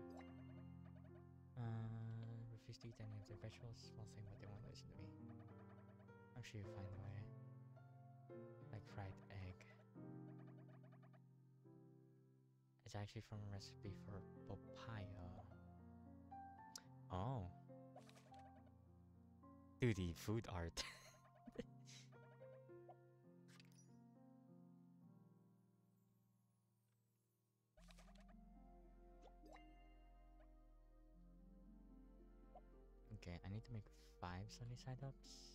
Refuse to eat any of their vegetables while saying what they won't listen to me. I'm sure you'll find a way. Like fried egg. It's actually from a recipe for papaya. Oh. Dude, the food art. Okay, I need to make 5 sunny side ups.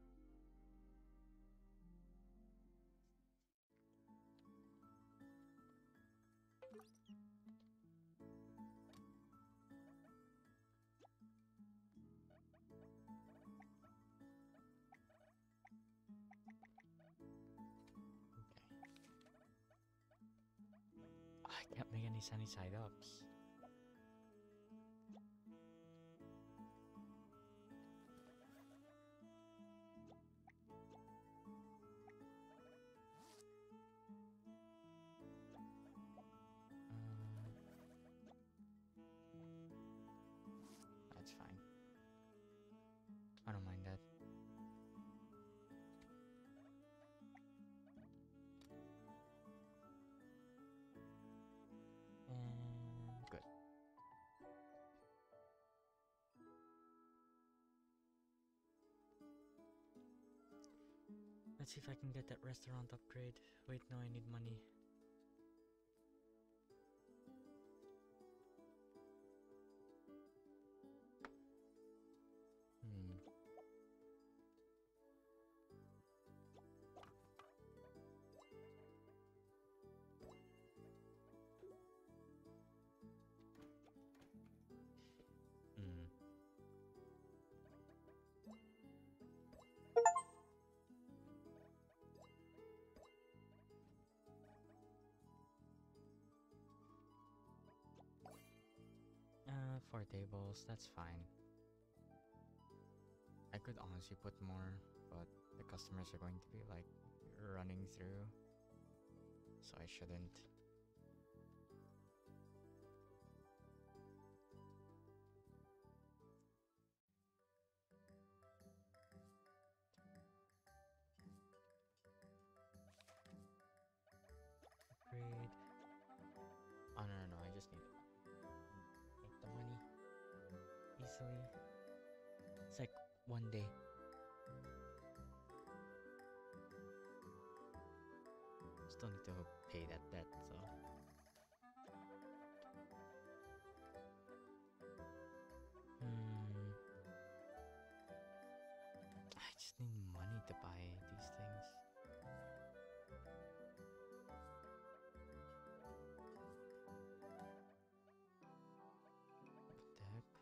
I can't make any sunny side ups. That's fine. I don't mind that. And good. Let's see if I can get that restaurant upgrade. Wait, no, I need money. Four tables, that's fine. I could honestly put more, but the customers are going to be like running through, so I shouldn't. Upgrade. Oh no, I just need make the money easily. It's like one day. Still need to pay that debt, so. I just need money to buy these things. What the heck?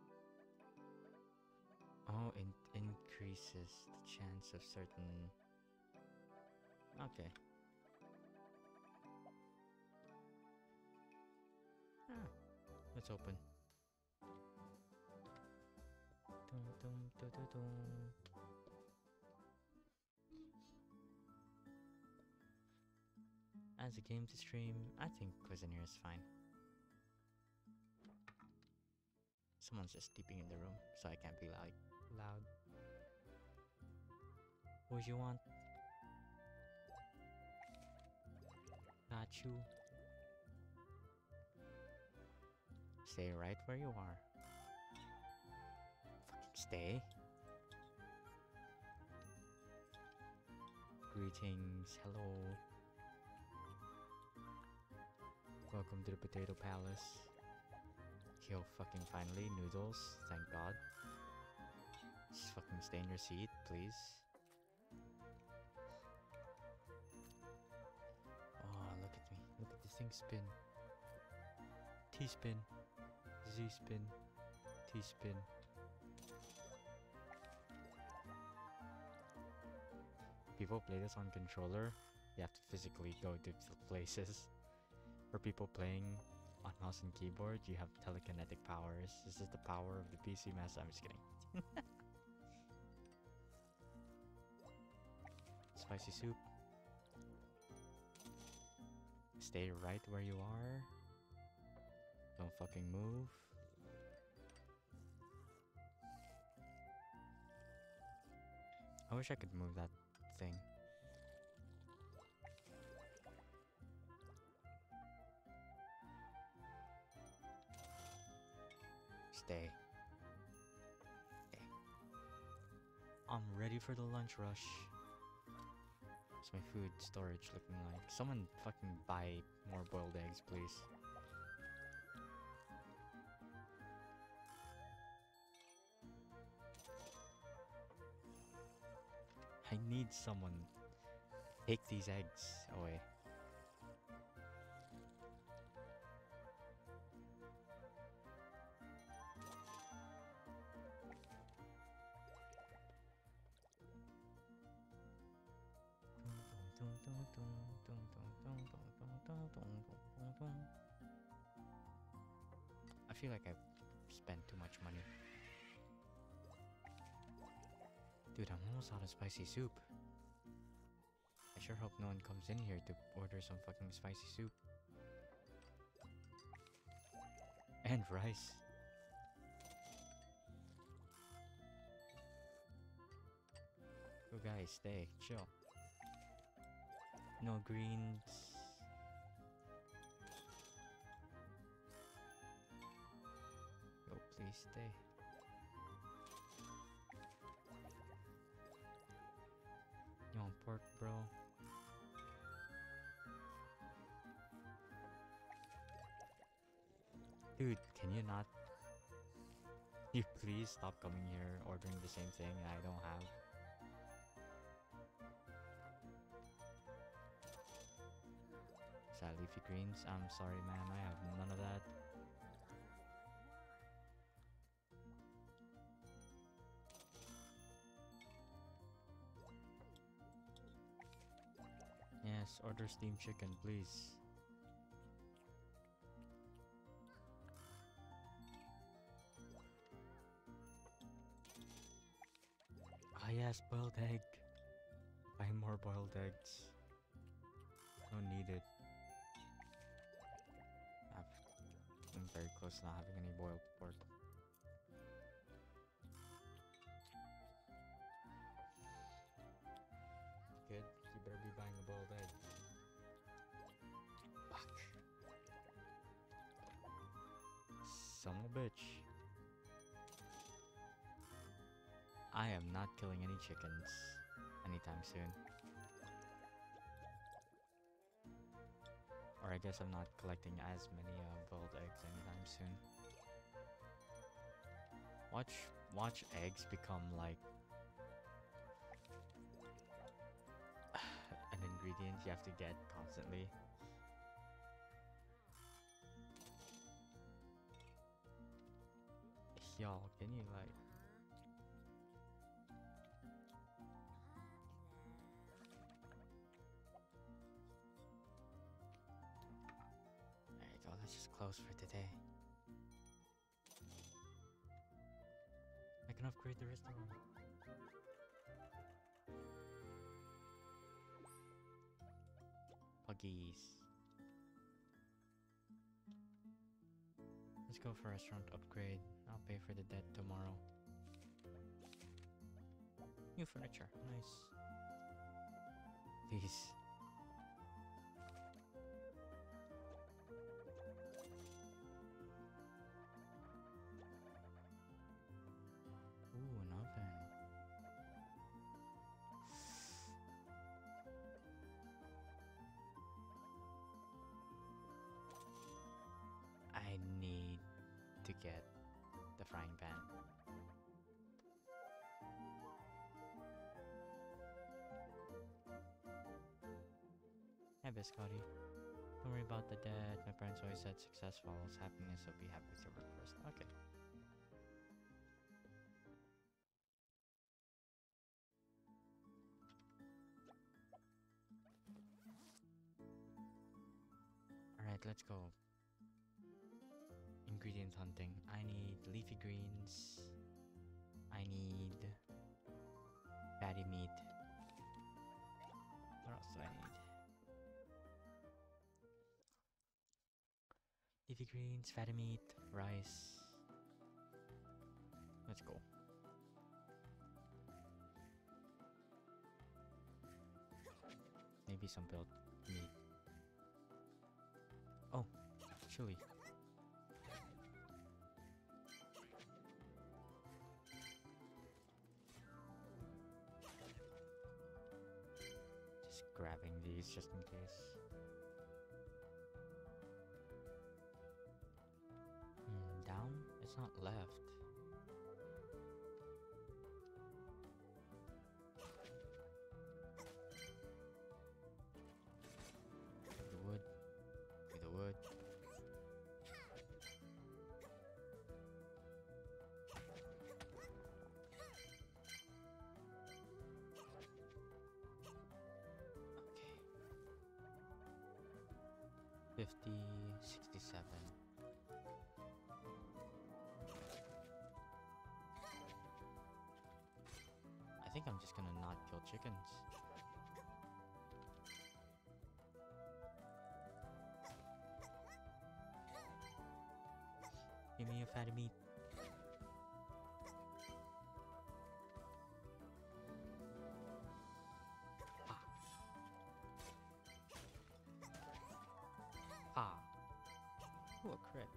Oh, it increases the chance of certain... Okay. Let's open. Dum, dum, dum, dum, dum. As a game to stream, I think Cuisinier is fine. Someone's just sleeping in the room, so I can't be like loud. What do you want? Got you. Stay right where you are. Fucking stay. Greetings, hello. Welcome to the Potato Palace. Yo, fucking finally, noodles, thank God. Just fucking stay in your seat, please. Oh, look at me. Look at this thing spin. T-spin. Z-spin. T-spin. People play this on controller. You have to physically go to places. For people playing on mouse and keyboard, you have telekinetic powers. This is the power of the PC Master. I'm just kidding. Spicy soup. Stay right where you are. Don't fucking move. I wish I could move that thing. Stay. Stay. I'm ready for the lunch rush. What's my food storage looking like? Someone fucking buy more boiled eggs, please. I need someone. Take these eggs away. I feel like I've spent too much money. Dude, I'm almost out of spicy soup. I sure hope no one comes in here to order some fucking spicy soup. And rice. You guys, stay, chill. No greens. Yo, please stay. You want pork, bro? Dude, can you not? You please stop coming here ordering the same thing I don't have. Is that leafy greens? I'm sorry, ma'am. I have none of that. Yes, order steamed chicken, please. Ah yes, boiled egg. Buy more boiled eggs. Don't need it. I'm very close to not having any boiled pork. Good. You better be buying a boiled egg. Fuck. Son of a bitch. I am not killing any chickens anytime soon. Or I guess I'm not collecting as many boiled eggs anytime soon. Watch eggs become like an ingredient you have to get constantly. Y'all, can you like... There you go, let's just close for today. I can upgrade the restaurant. Puggies. Let's go for restaurant upgrade. I'll pay for the debt tomorrow. New furniture, nice. Please. Ooh, an oven. I need to get the frying pan. Hey, Biscotti. Don't worry about the debt. My parents always said success follows happiness, so be happy with your work first. Okay. Alright, let's go. ingredient hunting. I need leafy greens. I need fatty meat. What else do I need? Leafy greens, fatty meat, rice. Let's go. Maybe some built meat. Oh, chili. Just grabbing these just in case. Down? It's not left. The wood. With the wood. Okay. 50, 67. I think I'm just gonna not kill chickens. Give me a fatty meat. Ah. Ah. Ooh, a crit.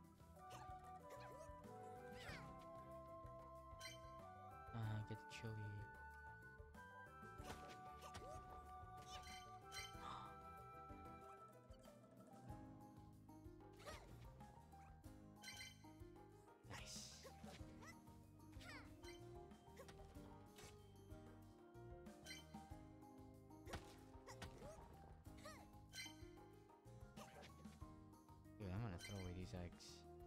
Get the chili. Nice. Dude, I'm gonna throw away these eggs.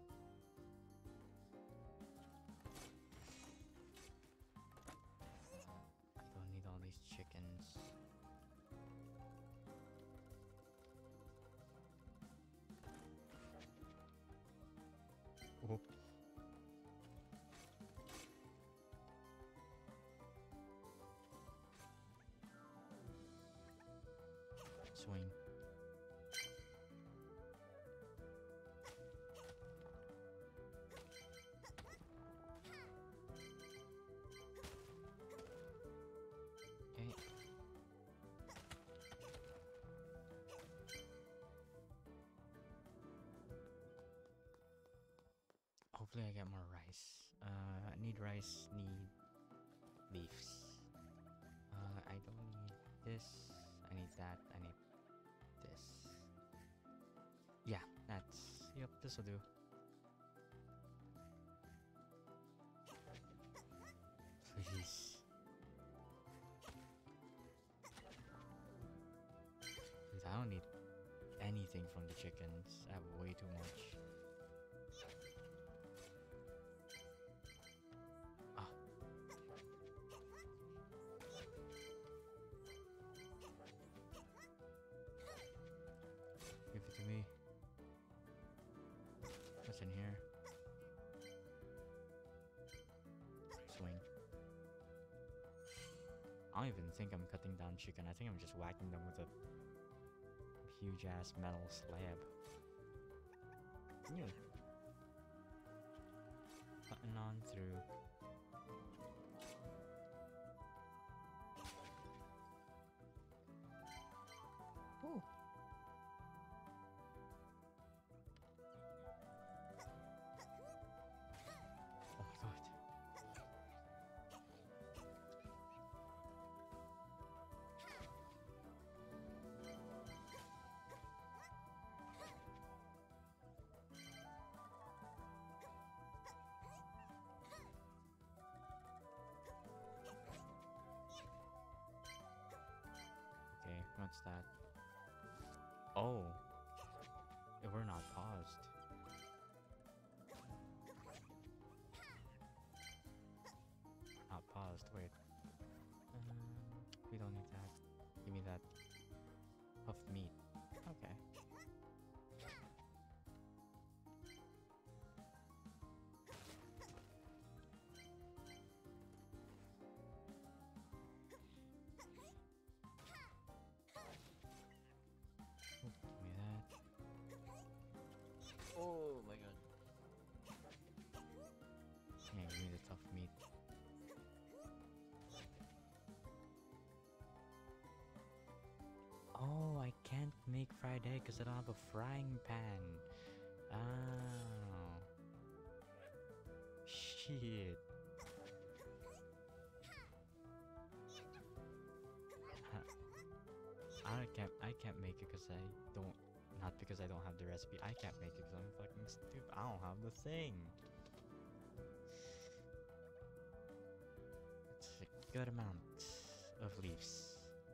I don't need all these chickens. Oh. Swing. Okay. Hopefully I get more rice. Need rice, need leaves. I don't need this. I need that. I need this. Yeah, yep, this'll do. Please. Dude, I don't need anything from the chickens. I have way too much. Ah. Give it to me. What's in here? Swing. I don't even think I'm cutting down chicken. I think I'm just whacking them with a huge ass metal slab. Ew. Cutting on through. Ooh. Oh my god. Okay, what's that? Oh. We're not paused. Not paused, wait. We don't need that. Give me that puffed meat. Okay. fried egg because I don't have a frying pan. Oh. Shit. I can't make it because I don't, not because I don't have the recipe. I can't make it because I'm fucking stupid. I don't have the thing. It's a good amount of leaves.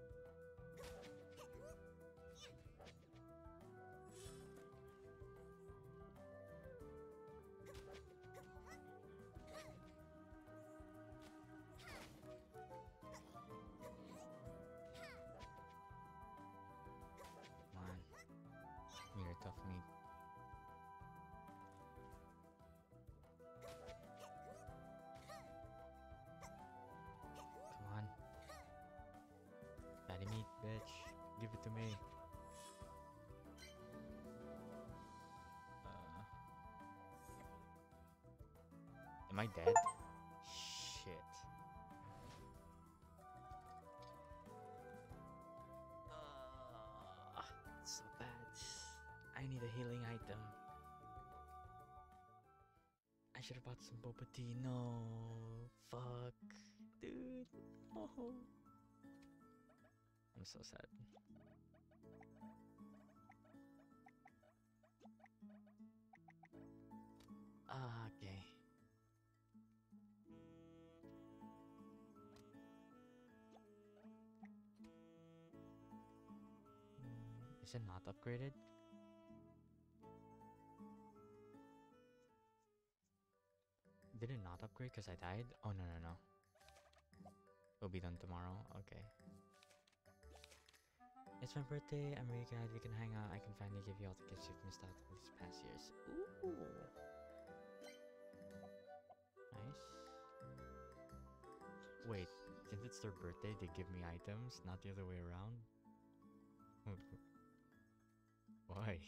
Come on. You're a tough meat. Come on. Fatty meat, bitch. Give it to me. Am I dead? Shit. So bad. I need a healing item. I should have bought some boba tea. No. Fuck. Dude. No. I'm so sad. Okay. Is it not upgraded? Did it not upgrade because I died? Oh, no, no, no. It'll be done tomorrow. Okay. It's my birthday. I'm really glad we can hang out. I can finally give you all the gifts you've missed out on these past years. Ooh. Nice. Wait, since it's their birthday, they give me items, not the other way around? Why?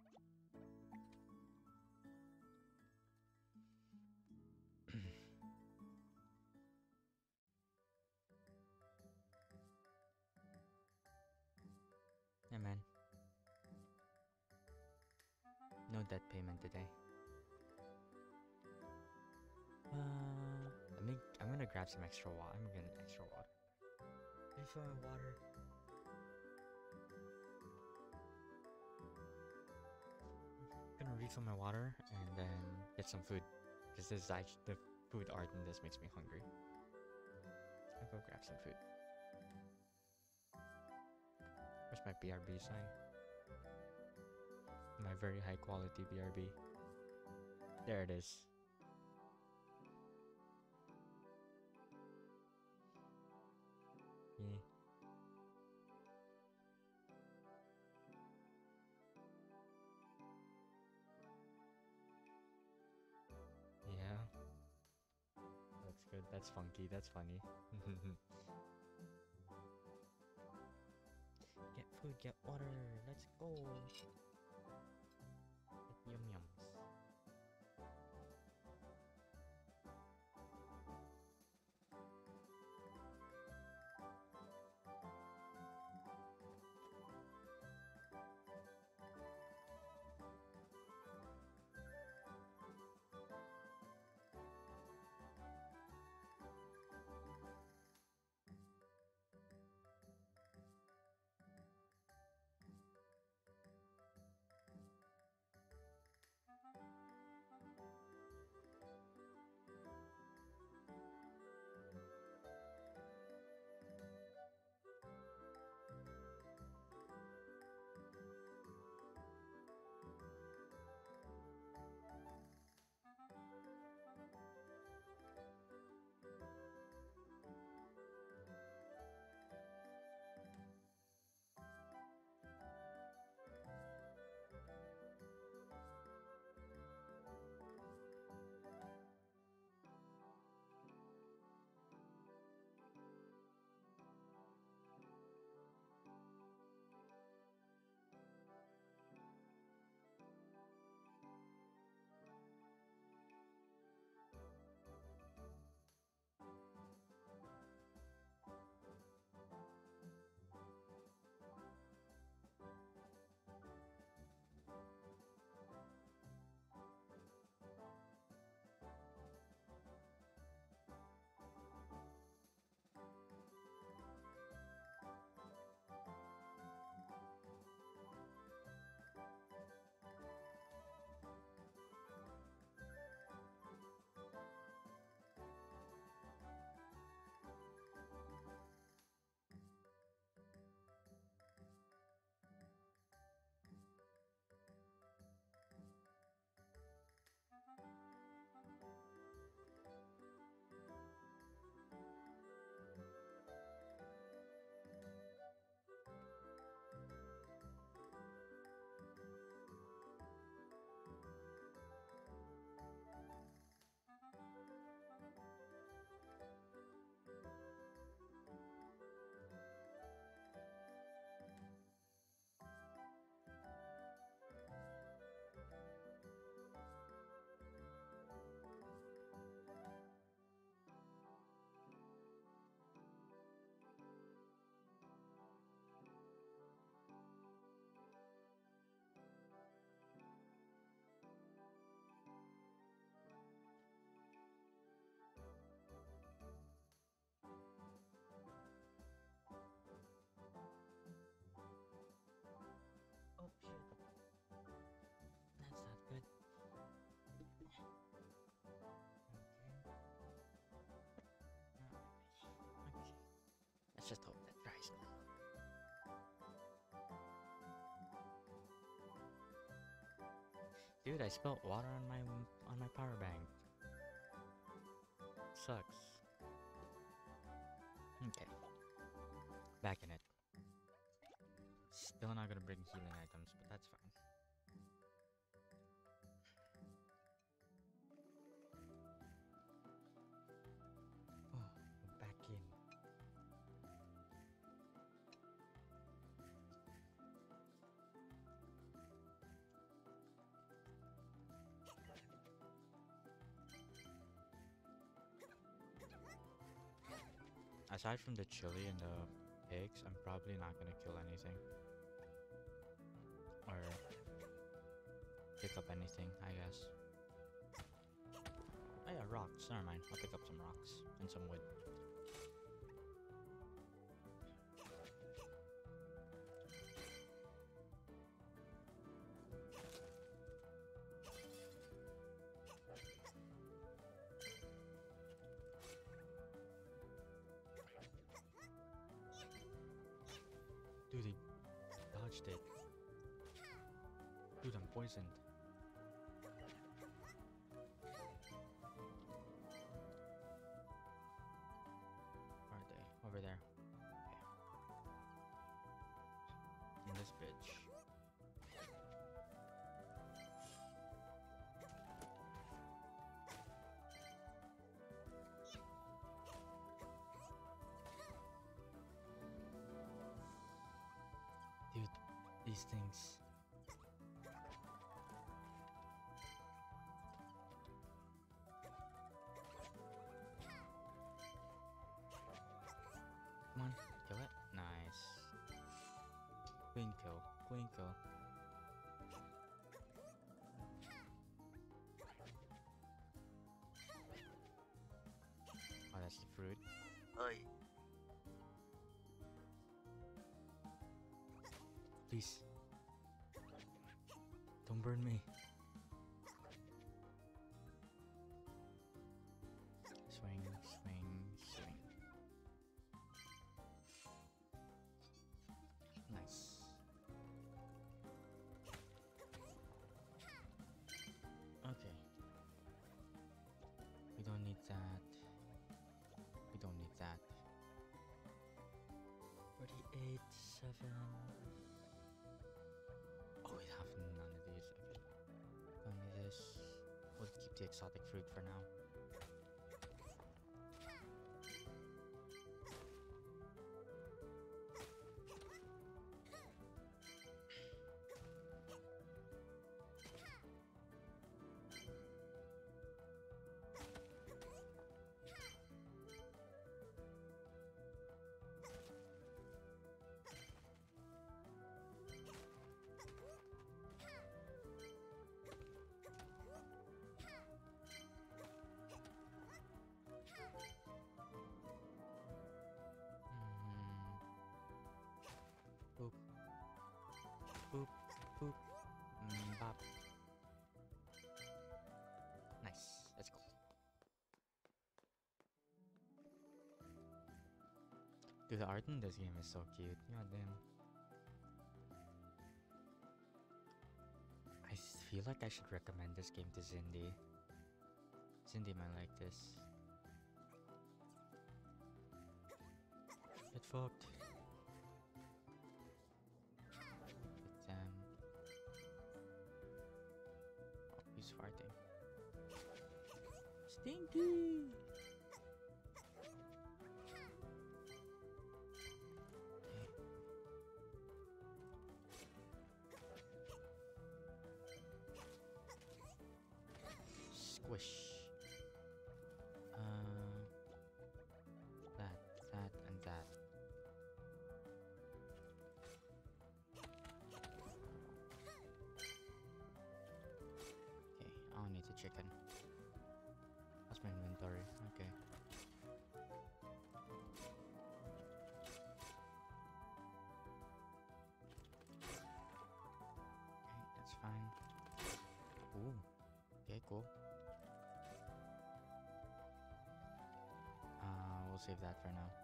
Hey man. No debt payment today. I'm gonna grab some extra water. I'm gonna extra water. Refill my water. I'm gonna refill my water and then get some food. Because this is actually, the food art in this makes me hungry. I'll go grab some food. Where's my BRB sign? My very high quality BRB. There it is. Yeah. Yeah. That's good. That's funky. That's funny. Get food, get water. Let's go. Get yum yums. Dude, I spilled water on my power bank. Sucks. Okay. Back in it. Still not gonna bring healing items, but that's fine. Oh, we're back in. Aside from the chili and the pigs, I'm probably not gonna kill anything. Or pick up anything, I guess. Oh yeah, rocks. Never mind. I'll pick up some rocks and some wood. Dude, he dodged it. Dude, I'm poisoned. Where are they? Over there. Okay. In this bitch. Dude, these things. Come on, kill it. Nice. Clean kill. Clean kill. Oh, that's the fruit. Oi. Please. Don't burn me. Swing, swing, swing. Nice. Okay. We don't need that. We don't need that. 48, 7. Oh, we have none of these. Okay. Only this. We'll keep the exotic fruit for now. Boop. Boop. Boop. Bop. Nice. Let's go. Dude, the art in this game is so cute. God damn. I feel like I should recommend this game to Cindy. Cindy might like this. Get fucked. Damn. Oh, he's farting. Stinky! Squish. That, and that. Okay, I don't need the chicken. That's my inventory. Okay. Okay, that's fine. Ooh. Okay, cool. We'll save that for now.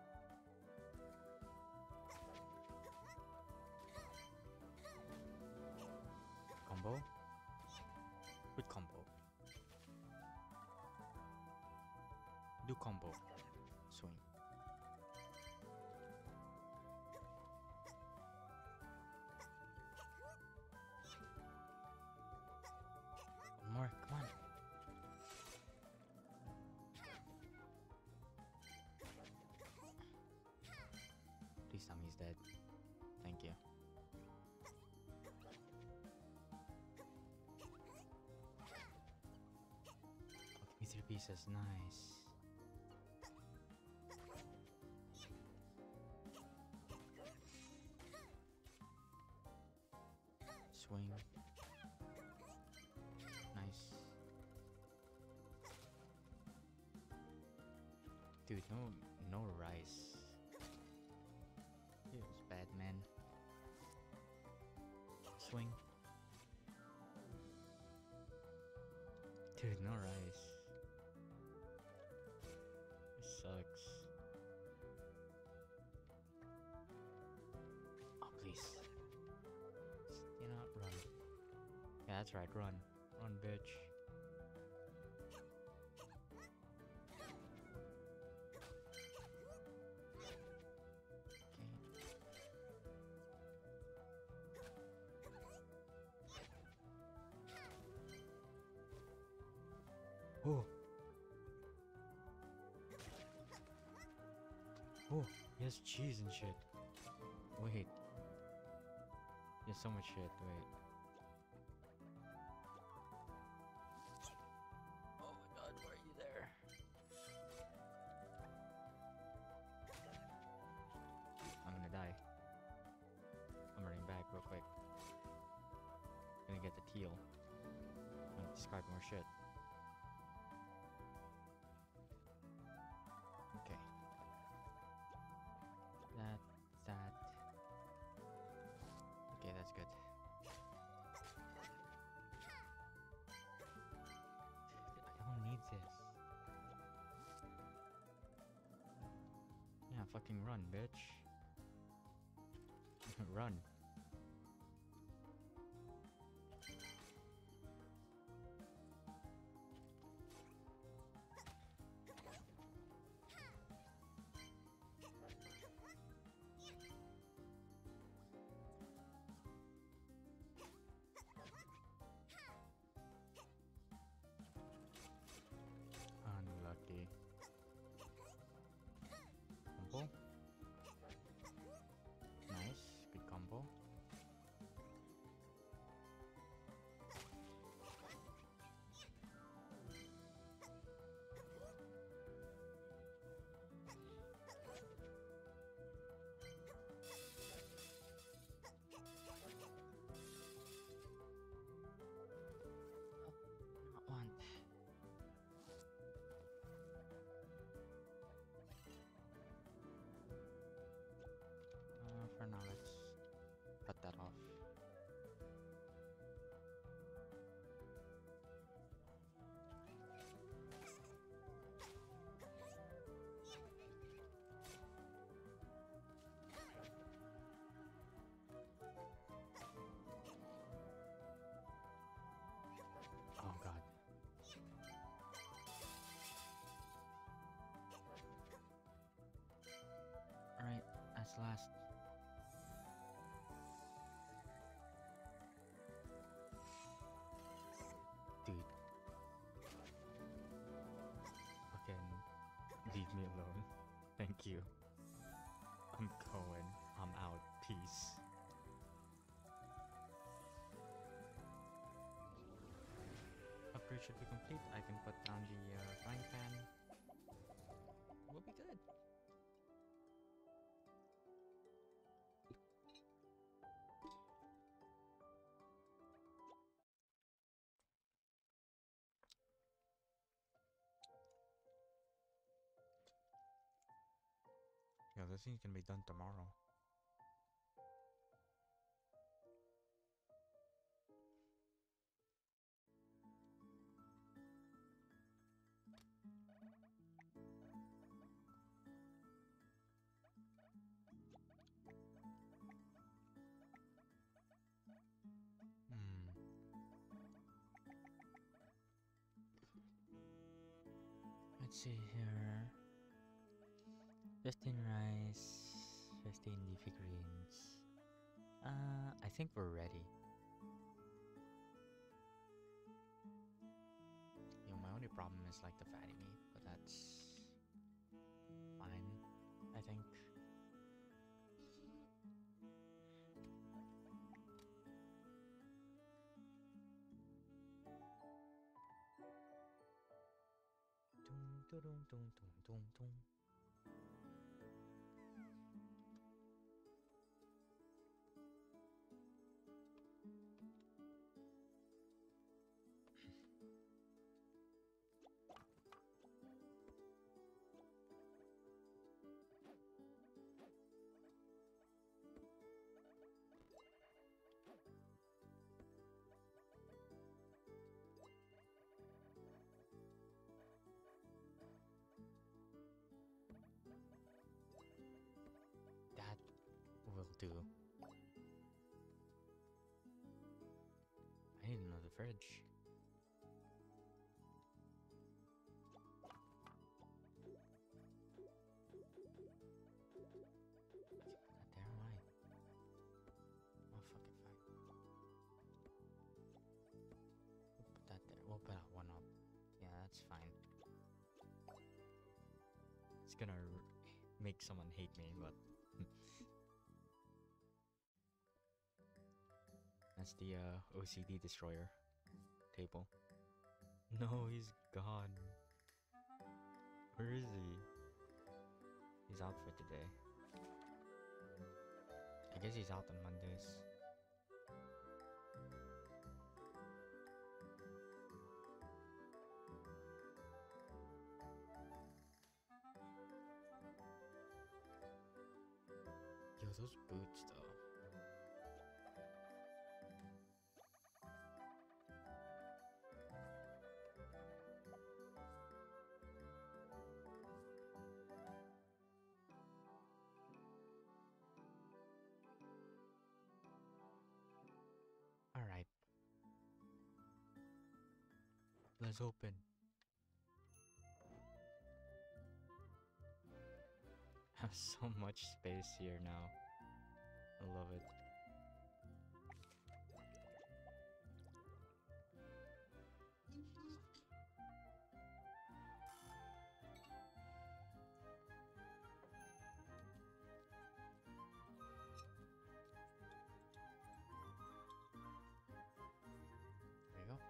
Combo. Good combo. Do combo. Swing. One more, come on. Please tell me he's dead. Thank you. Oh, give me 3 pieces. Nice. Swing. Nice. Dude, no rice. It was bad, man. Swing. Dude, no rice. This sucks. Oh, please. You know, run. Yeah, that's right, run. Run, bitch. Oh. Oh, he has cheese and shit. Wait. He has so much shit, wait. Oh my god, why are you there? I'm gonna die. I'm running back real quick. Gonna get the teal. I'm gonna discard more shit. Okay. That. Okay, that's good. I don't need this. Yeah, fucking run, bitch. Run. Unlucky. Combo. Nice. Good combo. Not one. For now, let's cut that off. Oh god. Alright, that's last. Dude. Fucking leave me alone. Thank you. I'm going. I'm out. Peace. Upgrade should be complete. I can put down the frying pan. We'll be good. Yeah, this thing can be done tomorrow. Let's see here. 15 rice, 15 leafy greens. I think we're ready. You know, my only problem is like the fatty meat, but that's fine, I think. Dum, dum, dum, dum, dum, dum. That will do. I need another fridge. There am I. Oh fuck it, fine. We'll put that there. We'll put that one up. Yeah, that's fine. It's gonna make someone hate me, but that's the OCD destroyer table. No, he's gone. Where is he? He's out for today. I guess he's out on Mondays. Yo, those boots though. Alright. Let's open. I have so much space here now. I love it. There you go.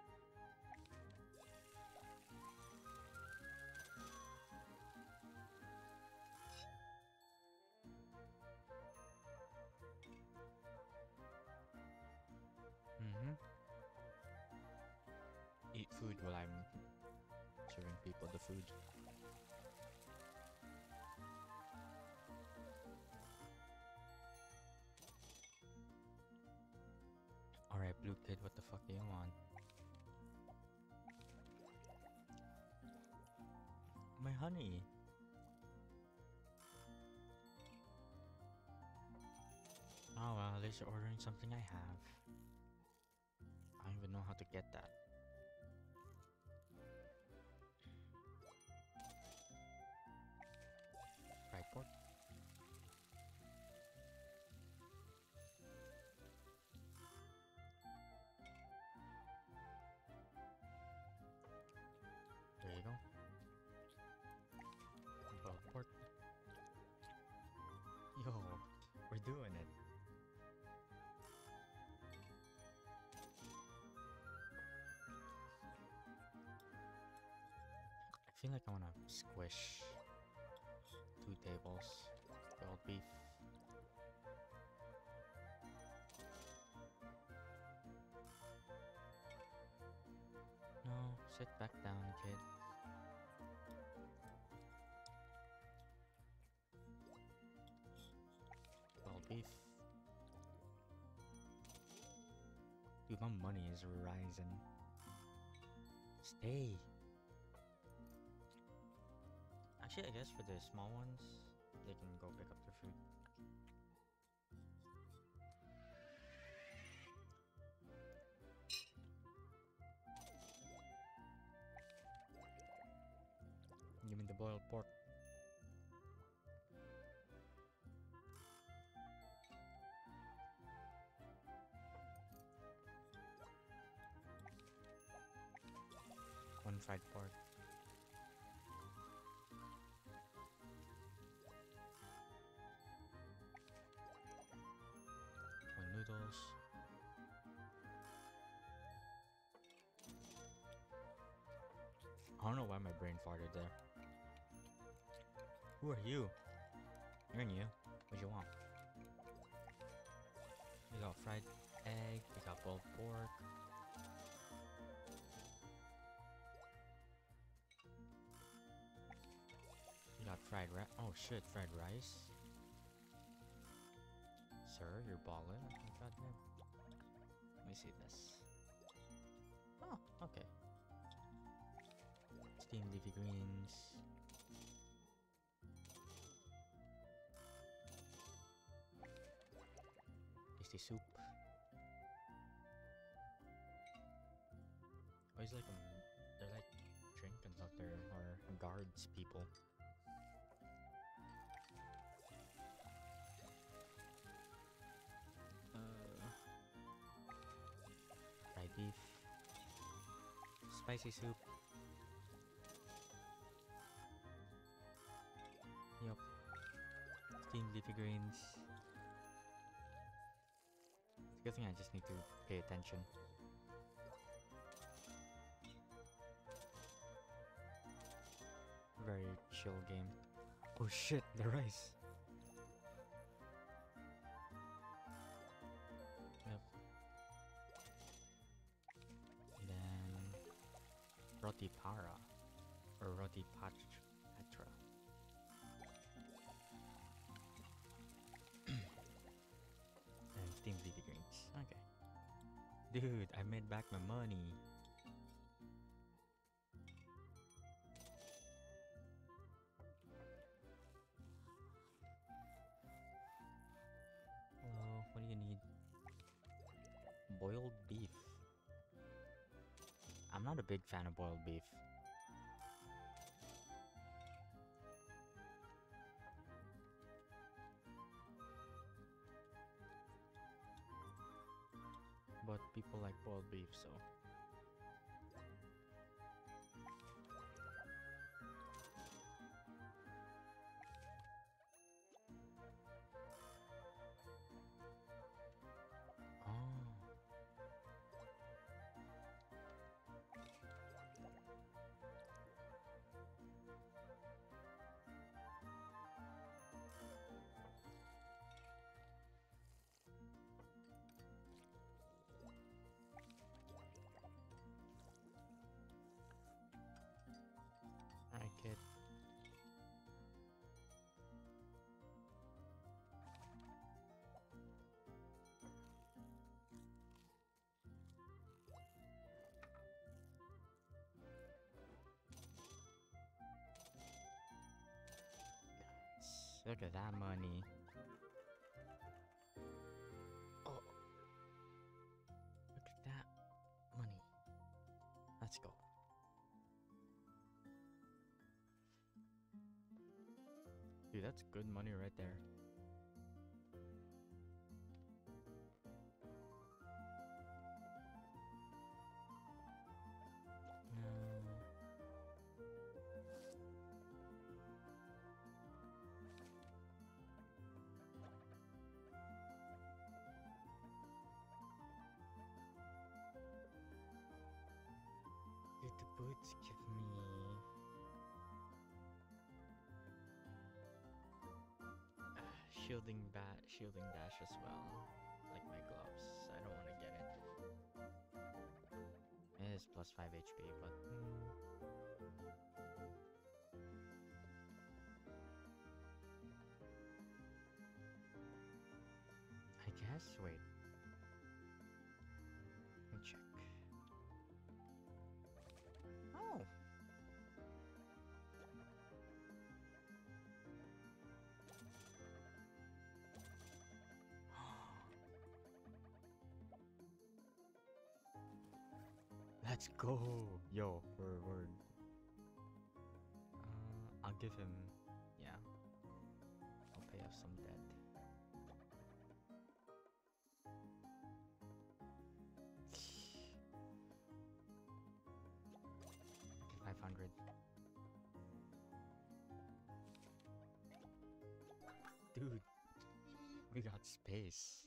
Eat food while I'm serving people the food. Alright, blue kid, what the fuck do you want? My honey. Oh well, at least you're ordering something I have. I don't even know how to get that. Fried pork. There you go. Boiled pork. Yo, we're doing it. I feel like I wanna squish 2 tables. Grilled beef. No, sit back down, kid. Grilled beef. Dude, my money is rising. Stay. Actually, I guess for the small ones, they can go pick up their food. boiled pork. One fried pork. One noodles. I don't know why my brain farted there. Who are you? You're new. What you want? We got fried egg. We got boiled pork. We got fried rice. Oh shit, fried rice. Sir, you're ballin'. Oh, goddamn. Let me see this. Oh, okay. Steamed leafy greens. Tasty soup. Oh, he's like they're like Trinkins out there, or guards people. Fried beef. Spicy soup. Yup. Steamed leafy greens. It's a good thing I just need to pay attention. Very chill game. Oh shit, the rice. Yep. Then roti para or roti patra. And steamed leafy greens. Okay. Dude, I made back my money. Hello, what do you need? Boiled beef. I'm not a big fan of boiled beef. But people like boiled beef, so. Oh. Alright, kid. Nice. Look at that money. Oh. Look at that money. Let's go. Dude, that's good money right there. Did the boots give me... shielding dash as well, like my gloves. I don't want to get it. It is plus 5 HP, but I guess. Wait, let me check. Oh. Let's go! Yo, we're I'll I'll give him, yeah, I'll pay off some debt. 500. Dude, we got space.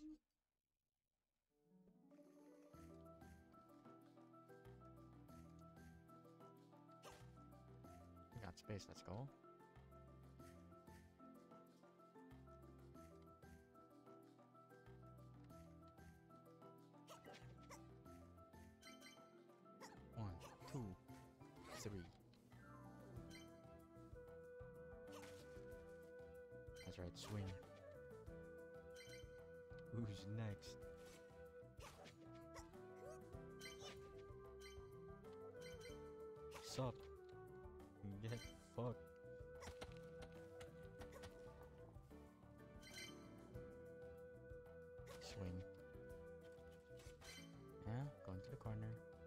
We got space, let's go. One, two, three. That's right, swing. Who's next? Sup? Get fucked. Swing. Yeah, going to the corner.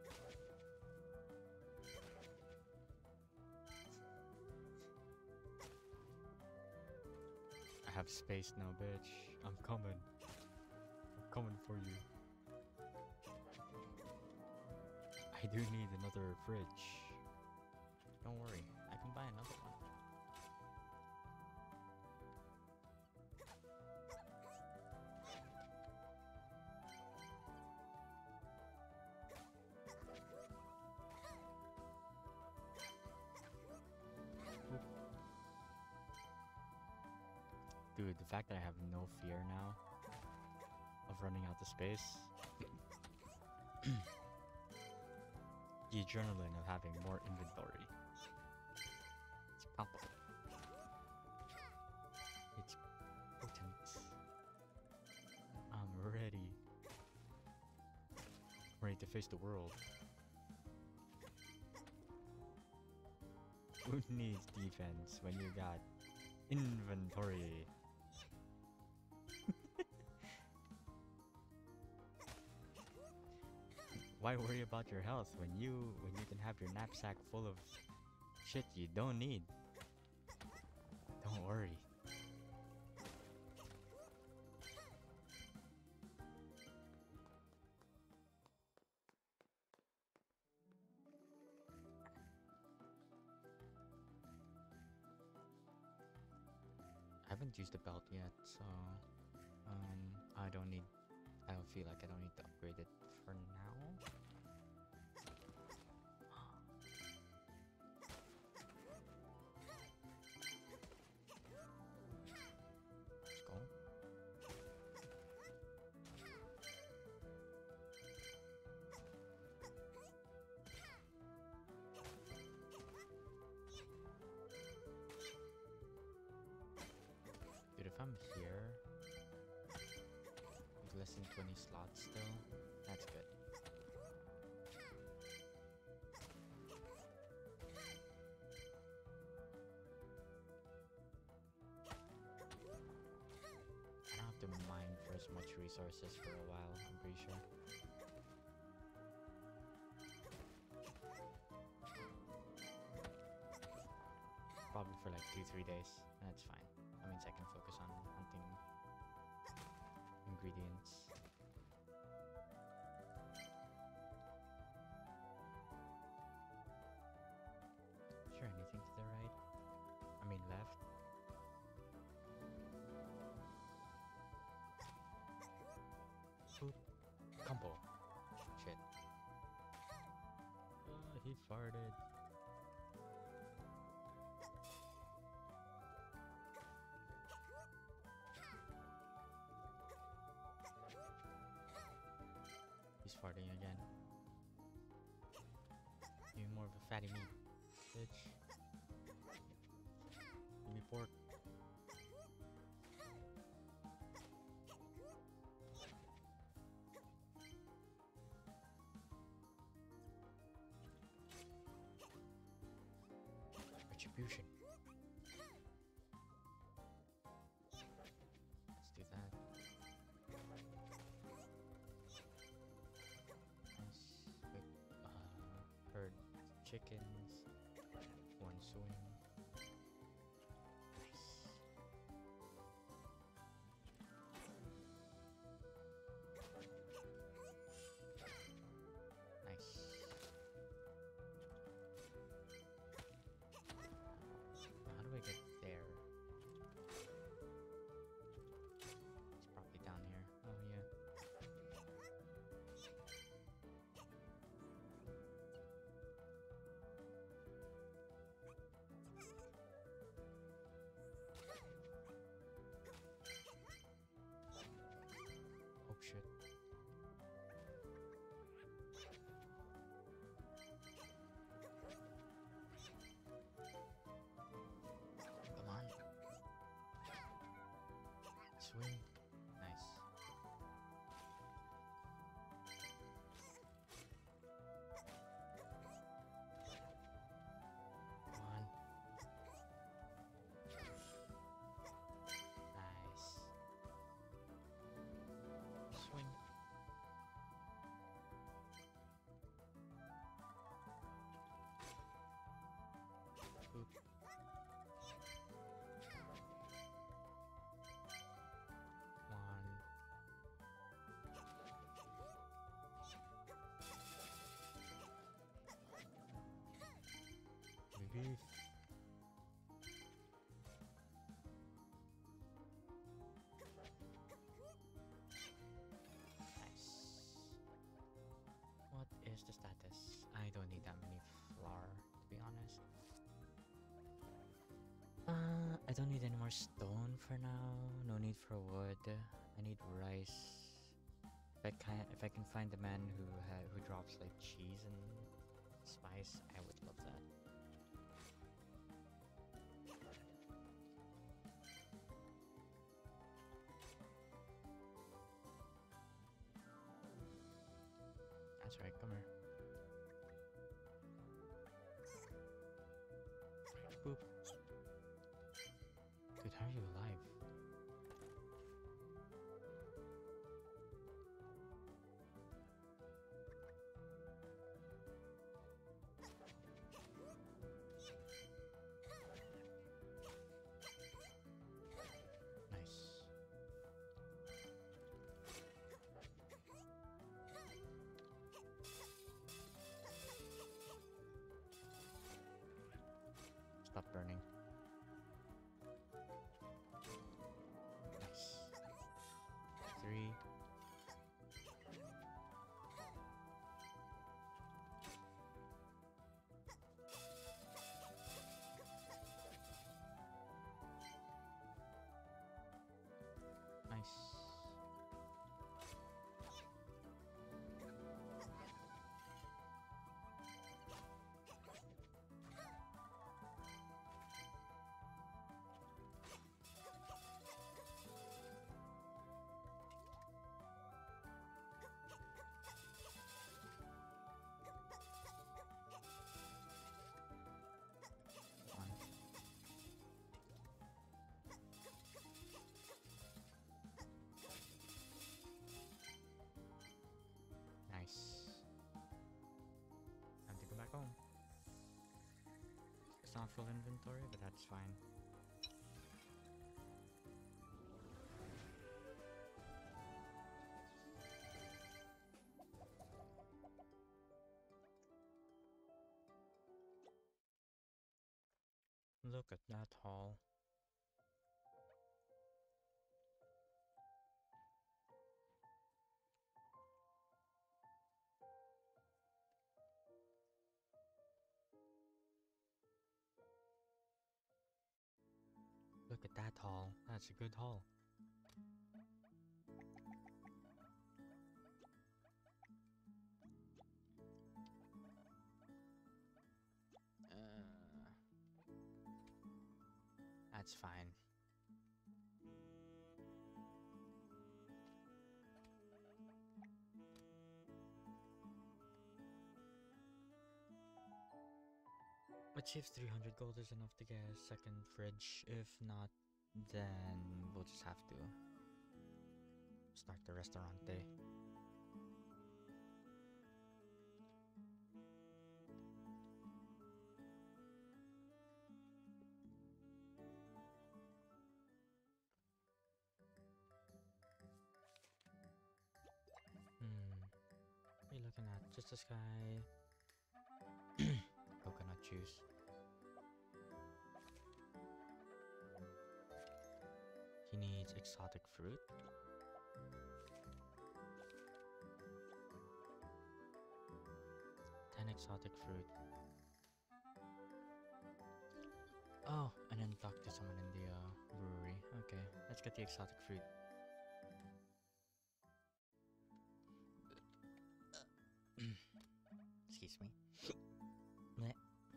I have space now, bitch. I'm coming. I'm coming for you. I do need another fridge. Don't worry, I can buy another one. Oop. Dude, the fact that I have no fear now of running out of space. The adrenaline of having more inventory. It's palpable. It's potent. I'm ready. Ready to face the world. Who needs defense when you got inventory? Why worry about your health when you can have your knapsack full of shit you don't need? Don't worry. I haven't used the belt yet, so I don't feel like I don't need to upgrade it for now. Let's go. Dude, if I'm here with less than 20 slots still, that's good. I don't have to mine for as much resources for a while, I'm pretty sure. Probably for like 2-3 days, and that's fine. That means I can focus on hunting ingredients. Sure, anything to the right? I mean left. Boop. Combo. Shit. He farted. He's farting again. Give me more of a fatty meat, bitch. Give me pork. Retribution. Let's do that. Nice. Quick, herd chickens. One swing. Where's the status? I don't need that many flour, to be honest. I don't need any more stone for now. No need for wood. I need rice. If I can find the man who drops like cheese and spice, I would love that. That's right, come here. Boop. Dude, how are you alive? Nice. Stop burning. Nice. 3. Nice. One. Nice. Time to go back home. It's not full inventory, but that's fine. Look at that haul. Look at that haul. That's a good haul. That's fine. Let's see if 300 gold is enough to get a second fridge. If not, then we'll just have to start the restaurant day. What are you looking at? Just this guy. Coconut juice. He needs exotic fruit. Ten exotic fruit. Oh, and then talk to someone in the brewery. Okay, let's get the exotic fruit. Excuse me. Bleh.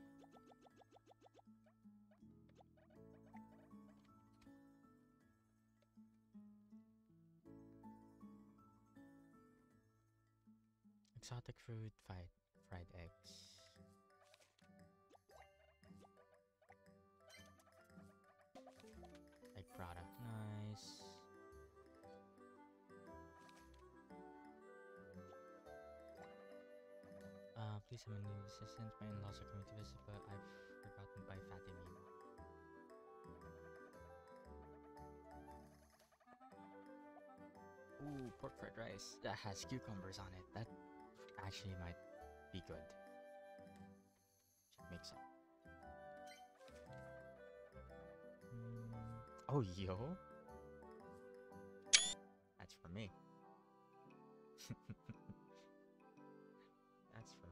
Exotic fruit, fried eggs. Egg product, nice. Please, I'm in need of assistance. My in-laws are coming to visit, but I've forgotten to buy fatty meat. Ooh, pork fried rice. That has cucumbers on it. That actually might be good. Should make some. Oh, yo. That's for me. That's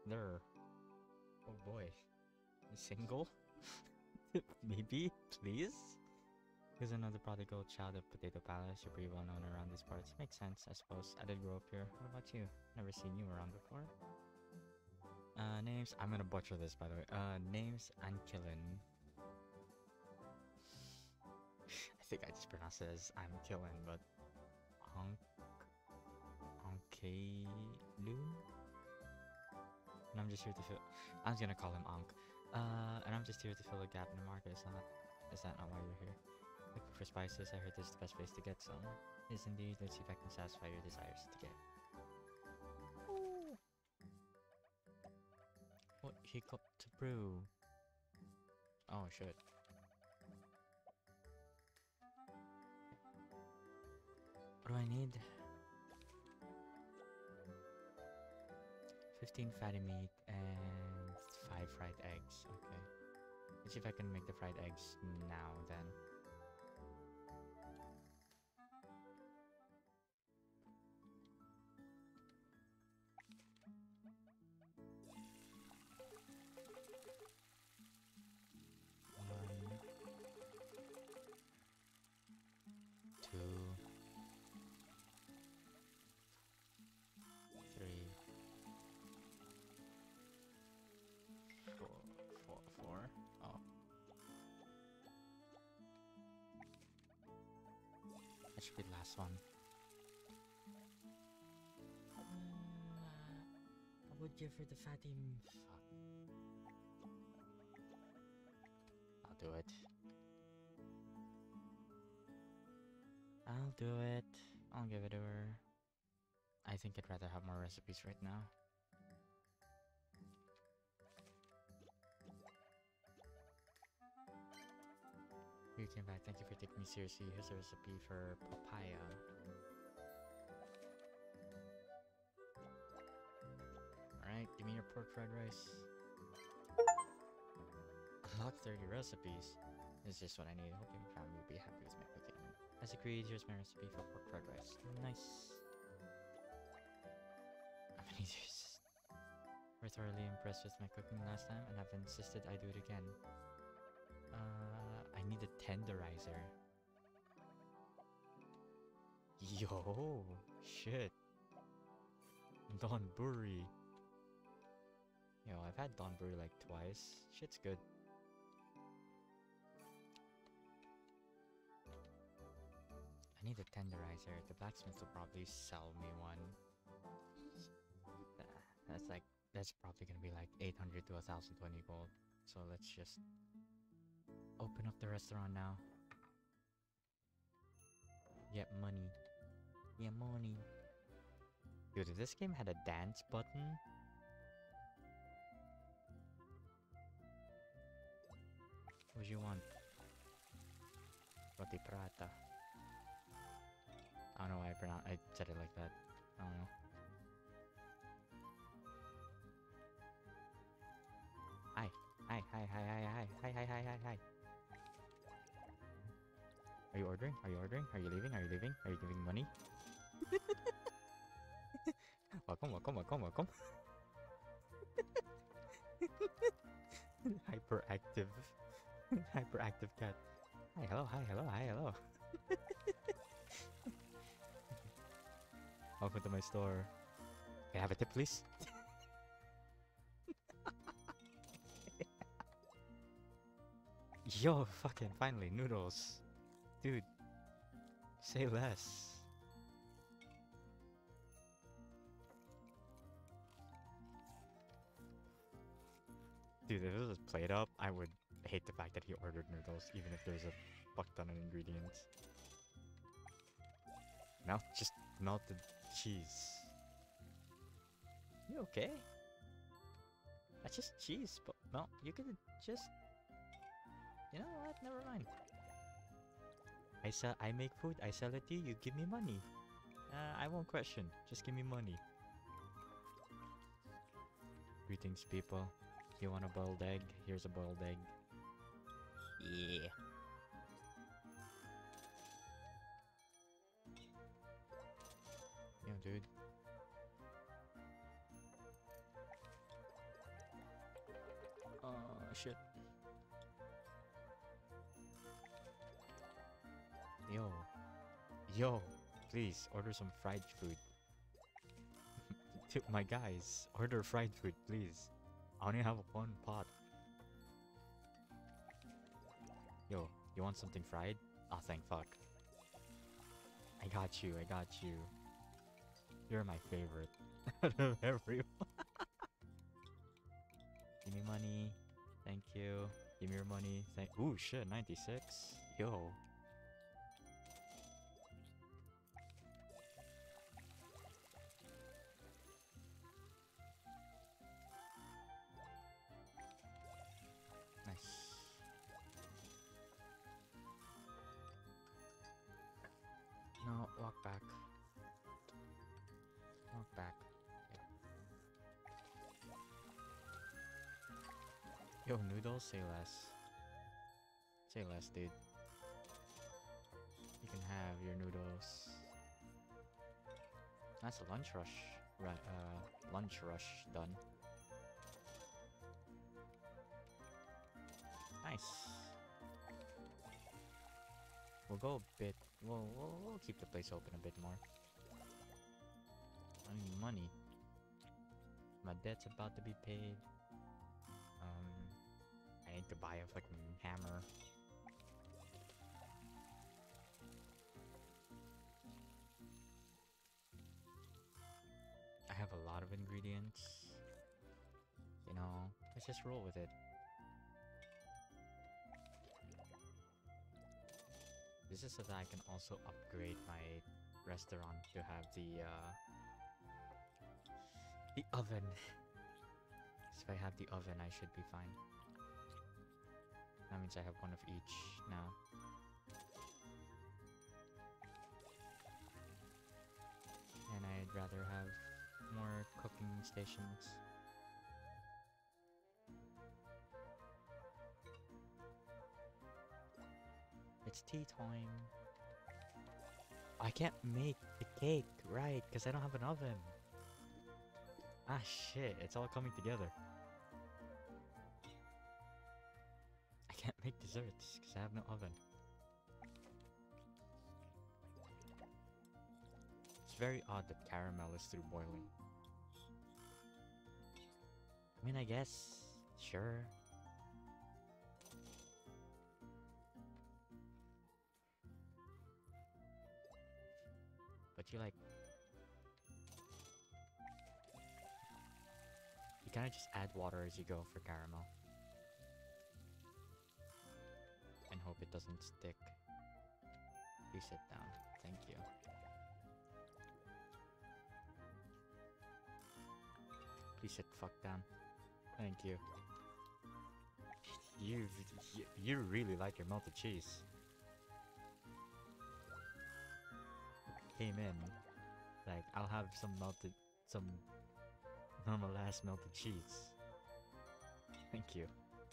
There. Oh boy. Single? Maybe? Please? Here's another prodigal child of Potato Palace. You're pretty well known around these parts. Makes sense, I suppose. I did grow up here. What about you? Never seen you around before. Names. I'm gonna butcher this, by the way. Names Ankillen. I think I just pronounced it as I'm killing, but Ankalun? And I'm just here to fill. I'm just gonna call him Ankh. And I'm just here to fill a gap in the market. Is that not why you're here? Looking for spices. I heard this is the best place to get some. Yes, indeed. Let's see if I can satisfy your desires to get. Ooh. What hiccup to brew? Oh shit. What do I need? 15 fatty meat and 5 fried eggs. Okay. Let's see if I can make the fried eggs now then. One, 2, 3, 4. Oh. That should be the last one. I would give her the fatty. Fuck. I'll do it. I'll do it. I'll give it to her. I think I'd rather have more recipes right now. You came back. Thank you for taking me seriously. Here's a recipe for papaya. Alright, give me your pork fried rice. Unlock 30 recipes. This is just what I need. Hope your family will be happy with my cooking. As agreed, here's my recipe for pork fried rice. Nice. I'm gonna use. We're thoroughly impressed with my cooking last time and have insisted I do it again. I need a tenderizer. Yo, shit. Donburi. Yo, I've had Donburi like twice. Shit's good. I need a tenderizer. The blacksmith will probably sell me one. That's probably gonna be like 800 to 1020 gold. So let's just open up the restaurant now. Get money. Get money. Dude, if this game had a dance button. What do you want? Roti prata. I don't know why I said it like that. I don't know. Hi. Hi. Are you ordering? Are you ordering? Are you leaving? Are you leaving? Are you giving money? Welcome. Hyperactive. Hyperactive cat. Hi, hello. Welcome to my store. Can I have a tip, please? Yo, fucking finally, noodles. Dude, say less. Dude, if it was played up, I would hate the fact that he ordered noodles, even if there's a fuck ton of ingredients. Just melted cheese. You okay? That's just cheese, but no, you could just. You know what? Never mind. I make food. I sell it to you. You give me money. I won't question. Just give me money. Greetings, people. You want a boiled egg? Here's a boiled egg. Yeah. Yo, dude. Oh shit. Yo. Yo. Please, order some fried food. My guys, order fried food, please. I only have one pot. Yo, you want something fried? Oh, thank fuck. I got you, I got you. You're my favorite out of everyone. Give me money. Thank you. Give me your money. Ooh, shit, 96. Yo. Nice. No, walk back. Walk back. Yo, noodles, say less. Say less, dude. You can have your noodles. That's a lunch rush. Lunch rush done. Nice. We'll go a bit. We'll keep the place open a bit more. I need money. My debt's about to be paid. I need to buy a fucking hammer. I have a lot of ingredients. You know, let's just roll with it. This is so that I can also upgrade my restaurant to have the oven. So if I have the oven, I should be fine. That means I have one of each now. And I'd rather have more cooking stations. It's tea time. I can't make the cake, right? Because I don't have an oven. Ah shit, it's all coming together. I can't make desserts because I have no oven. It's very odd that caramel is through boiling. I mean, I guess, sure. But you kind of just add water as you go for caramel. And hope it doesn't stick. Please sit down. Thank you. Please sit the fuck down. Thank you. You really like your melted cheese. Came in. Like, I'll have some normal ass melted cheese. Thank you.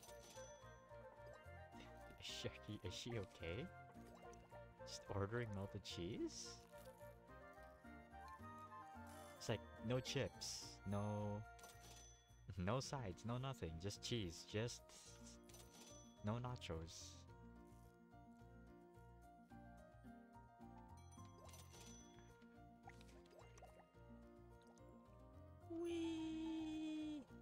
Is she okay? Just ordering melted cheese? It's like, no chips, no sides, no nothing, just cheese, just no nachos. Wee.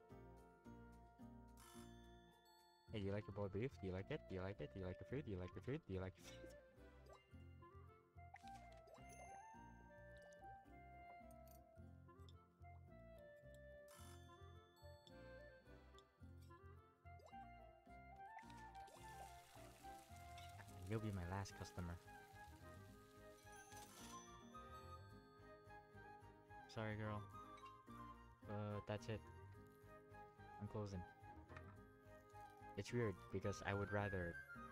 Hey, do you like your boiled beef? Do you like it? Do you like it? Do you like the food? Do you like the food? Do you like the food? You'll be my last customer. Sorry, girl. But that's it. I'm closing. It's weird because I would rather,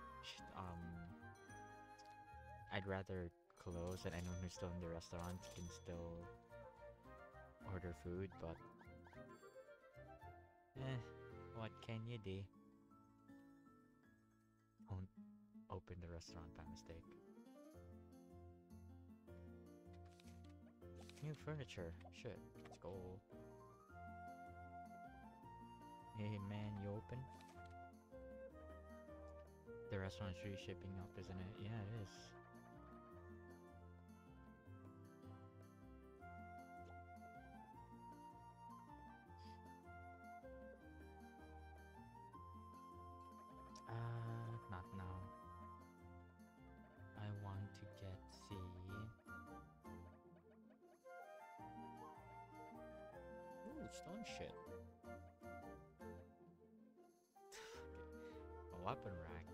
I'd rather close and anyone who's still in the restaurant can still order food, but what can you do? Won't open the restaurant by mistake. New furniture. Shit. Let's go. Hey man, you open? restaurant is really shaping up, isn't it? Yeah, it is. Not now. I want to get the... Ooh, stone shit. A weapon rack.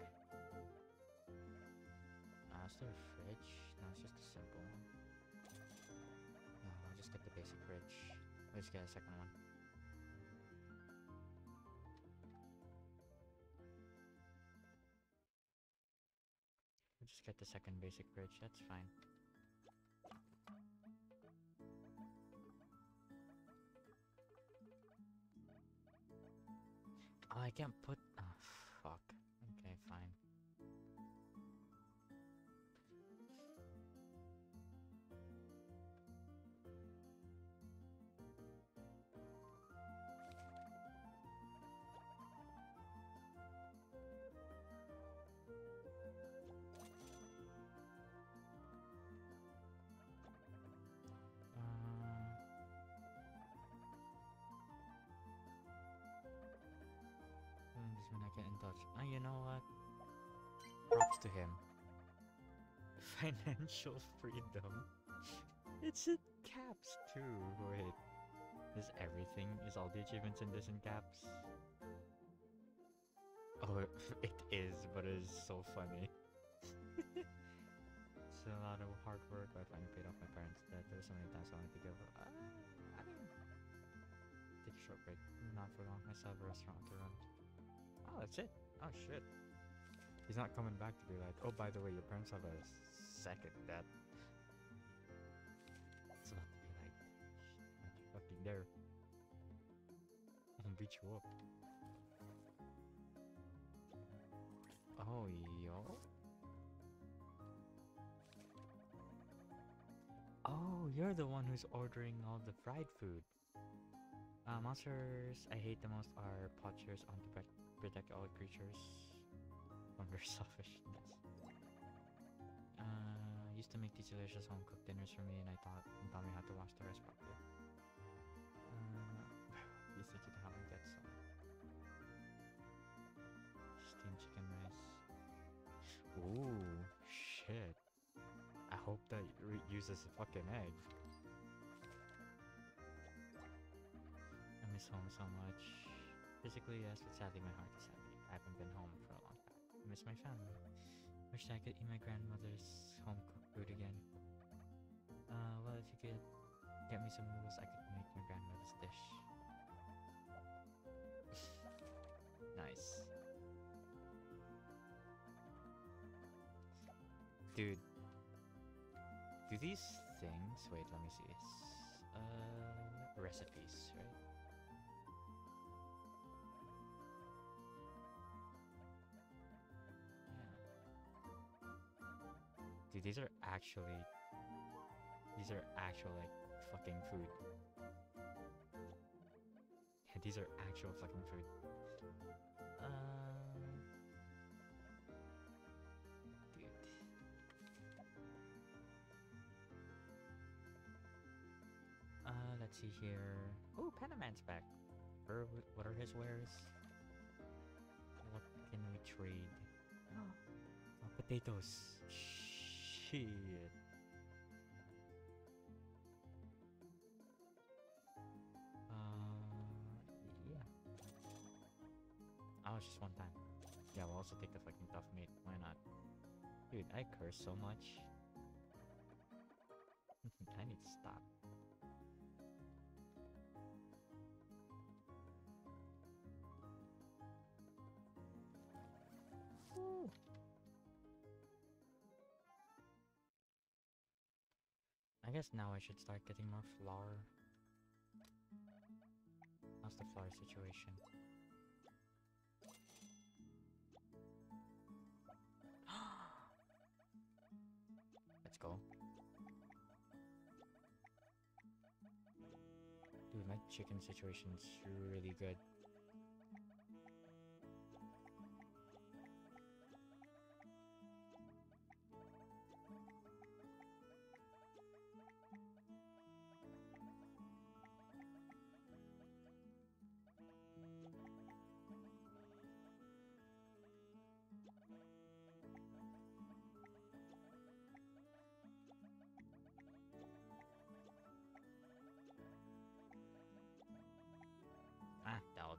Is there a fridge? No, it's just a simple one. No, I'll just get the basic fridge. Let's get a second one. We'll just get the second basic fridge, that's fine. Oh, I can't put... Oh, fuck. Okay, fine. This when I get in touch. Oh, you know what? Props to him. Financial freedom. It's in caps too. Wait. Is everything? Is all the achievements in this in caps? Oh, it is, but it is so funny. It's a lot of hard work. I finally paid off my parents' debt. There were so many times I wanted to give up. I mean, take a short break. Not for long. I still have a restaurant to run. Oh, that's it. Oh, shit. He's not coming back to be like, oh, by the way, your parents have a second debt. It's about to be like, shit, you fucking there. I'll beat you up. Oh, yo. Oh, you're the one who's ordering all the fried food. Monsters I hate the most are poachers on to protect all creatures from their selfishness. Used to make these delicious home-cooked dinners for me, and I taught me how to wash the rice properly. You think you'd have me get some steamed chicken rice? Ooh, shit. I hope that uses a fucking egg. I miss home so much. Physically, yes, but sadly my heart is heavy. I haven't been home for a long time. I miss my family. Wish I could eat my grandmother's home-cooked food again. Well, if you could get me some noodles, I could make my grandmother's dish. Nice. Dude. Do these things... Wait, let me see this. Recipes, right? Dude, these are actual like fucking food. Yeah, these are actual fucking food. Dude. Let's see here. Oh, Panaman's back. What are his wares? What can we trade? Potatoes. Shit. Yeah. Oh, it's just one time. Yeah, we'll also take the fucking tough meat. Why not? Dude, I curse so much. I need to stop. Woo. I guess now I should start getting more flour. How's the flour situation? Let's go. Dude, my chicken situation's really good.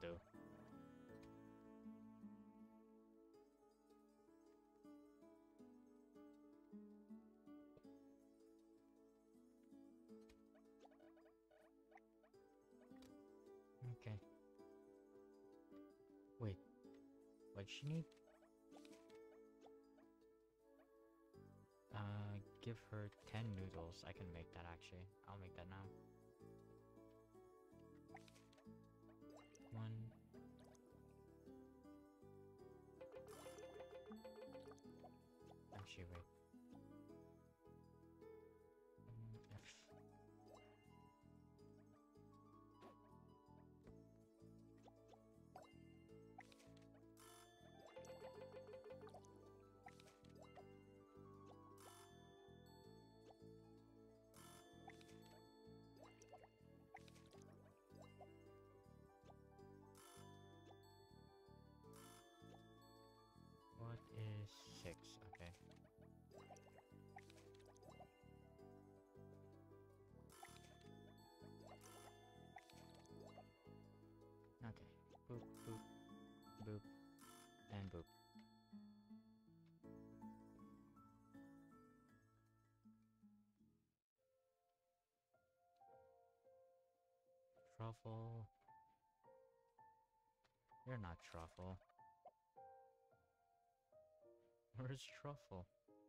do. Okay. Wait, what'd she need? Give her 10 noodles. I can make that actually. I'll make that now. One. Actually, wait. F. What is 6? Okay. Okay. Boop, boop, boop, and boop. Truffle. You're not Truffle. Where's Truffle?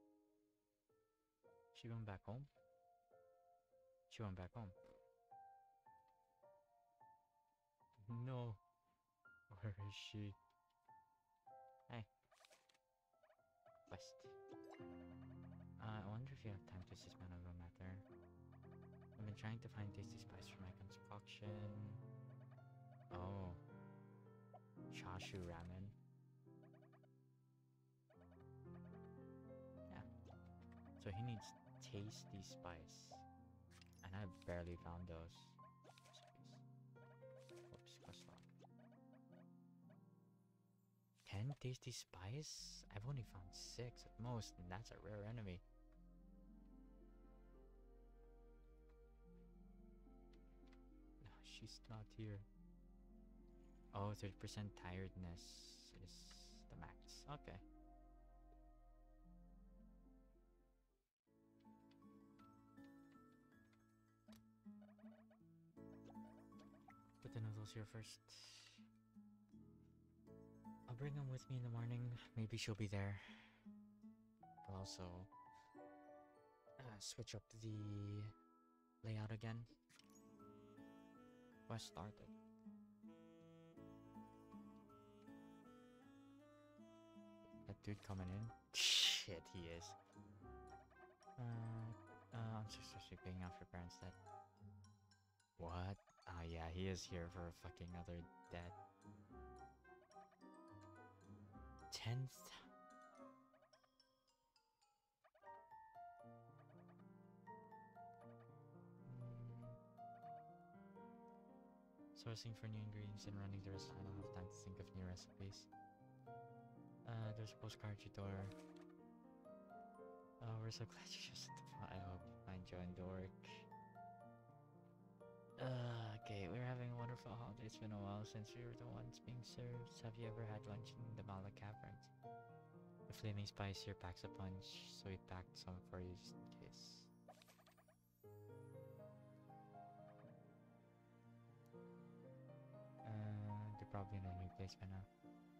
She went back home? She went back home. No. Where is she? Hey. Quest. I wonder if you have time to suspend a little matter. I've been trying to find tasty spice for my concoction. Oh. Chashu ramen. Yeah. So he needs tasty spice. And I barely found those. Oops, quest log. 10 tasty spice? I've only found 6 at most, and that's a rare enemy. No, she's not here. Oh, 30% tiredness is the max. Okay. Put the noodles here first. I'll bring them with me in the morning. Maybe she'll be there. I'll also switch up the layout again. Quest started. That dude coming in? Shit, he is. Ancestors paying off your parents' debt. What? Oh yeah, he is here for a fucking other debt. 10th. Sourcing for new ingredients and running the restaurant. I don't have time to think of new recipes. There's a postcard at your door. Oh, we're so glad you just. I hope you find joy in the work. Okay, we're having a wonderful holiday. It's been a while since we were the ones being served. Have you ever had lunch in the Mala Caverns? The flaming spice here packs a punch, so we packed some for you just in case. They're probably in a new place by now.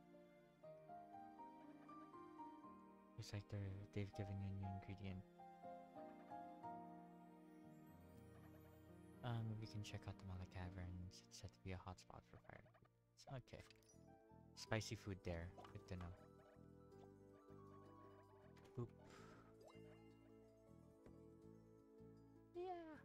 Looks like they've given you a new ingredient. We can check out the Mala Caverns. It's said to be a hotspot for fire. Okay. Spicy food there. Good to know. Boop. Yeah.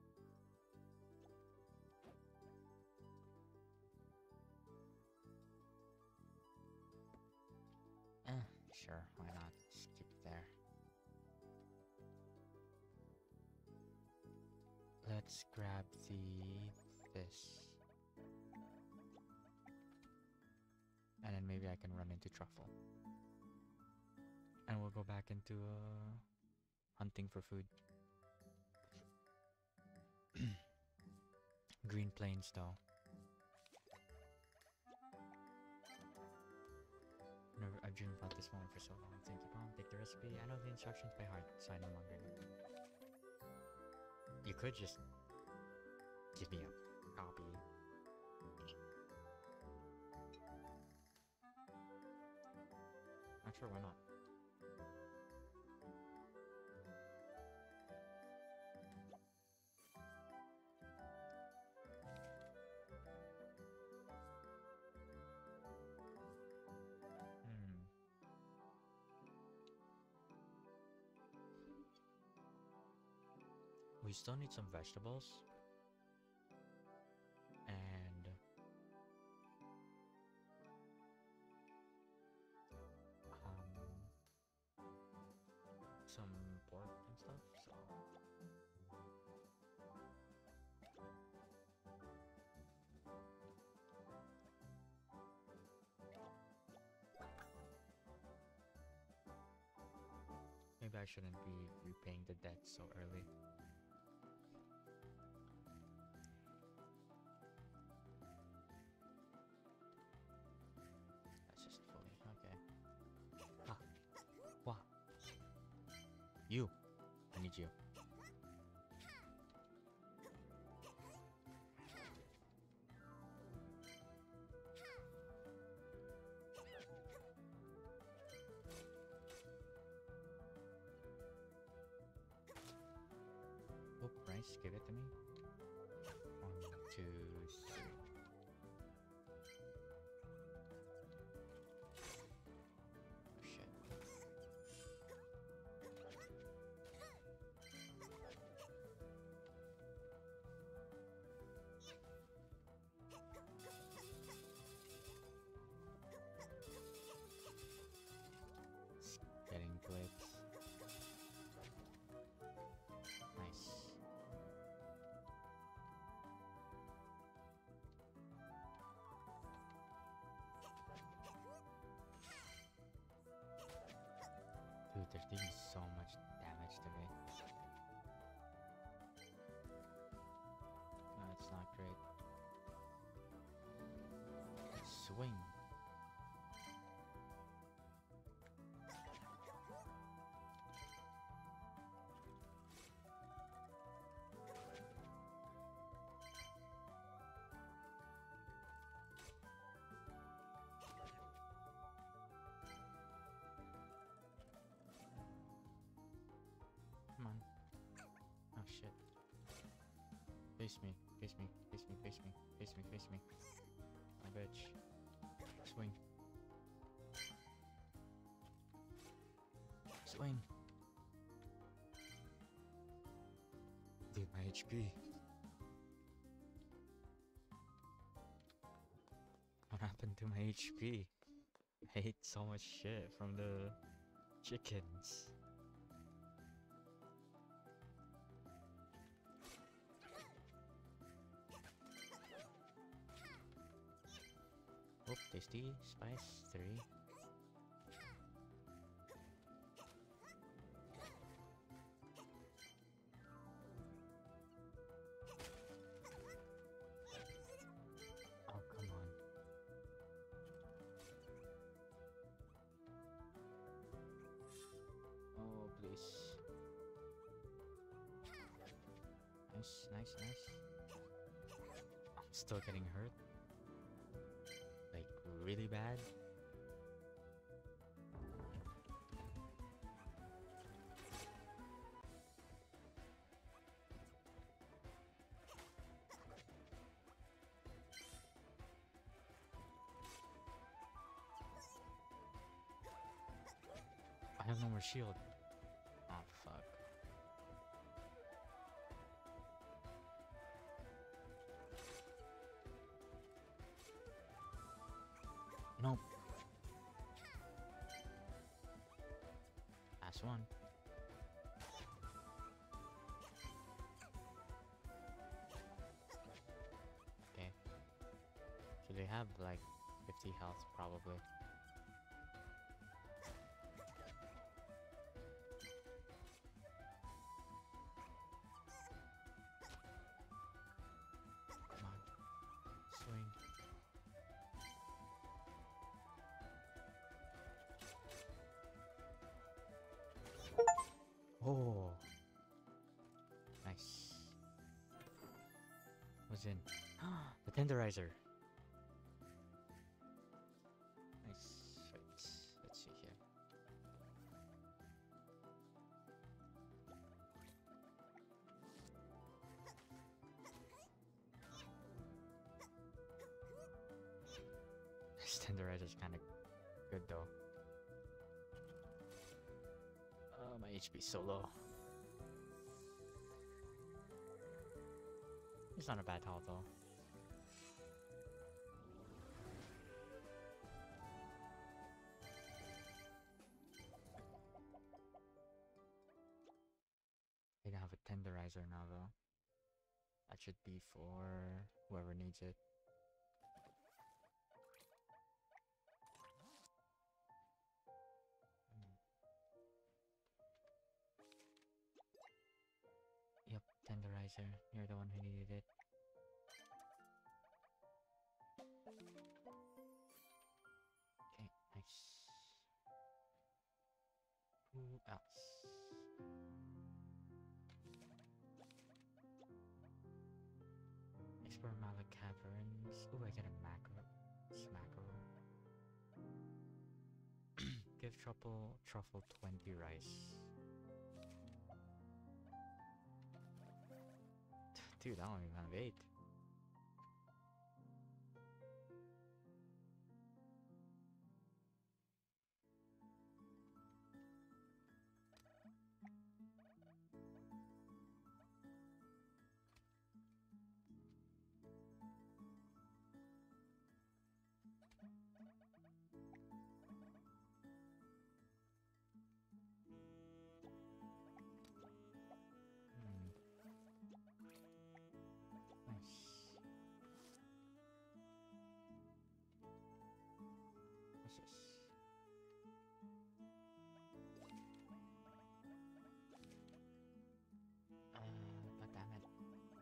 Sure, why not? Skip there. Let's grab this. And then maybe I can run into Truffle. And we'll go back into hunting for food. Green Plains though. I've dreamed about this moment for so long. Thank you, Mom. Take the recipe. I know the instructions by heart, so I no longer need them. You could just give me a copy. Not sure why not. We still need some vegetables. And some pork and stuff, so maybe I shouldn't be repaying the debt so early. That's just fully okay. Ah, what? You. I need you. Oh, rice, give it to me. 1, 2, 3. Oh, shit. Getting blitzed. Nice. Dude, they're doing so much damage to me. No, it's not great. Swing. Come on. Oh shit. Face me, face me, face me, face me, face me, face me. My bitch. Swing. Swing. Dude, my HP. What happened to my HP? I ate so much shit from the chickens. Oh, tasty. Spice 3. Oh, come on. Oh, please. Nice, nice, nice. I'm still getting hurt. Like, really bad. I have no more shield. Oh, fuck. Nope. Last one. Okay. So they have like 50 health probably. Come on. Swing. Oh, nice. What's in? The tenderizer. Nice. Right. Let's see here. This tenderizer's kind of good though. My HP's so low. It's not a bad haul though. I have a tenderizer now though. That should be for whoever needs it. Yep, tenderizer. You're the one who needed it. Okay, nice. Who else? Explore Mala Caverns. Ooh, I get a macro. Smackerel. Give truffle 20 rice. Dude, I don't even have 8. Nice. What's this? God damn it.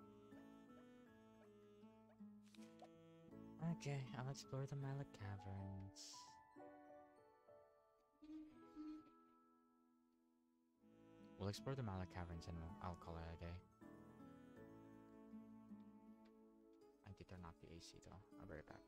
Okay, I'll explore the Mala Caverns. We'll explore the Mala Caverns and I'll call it a day. I did turn off the AC though. I'll be right back.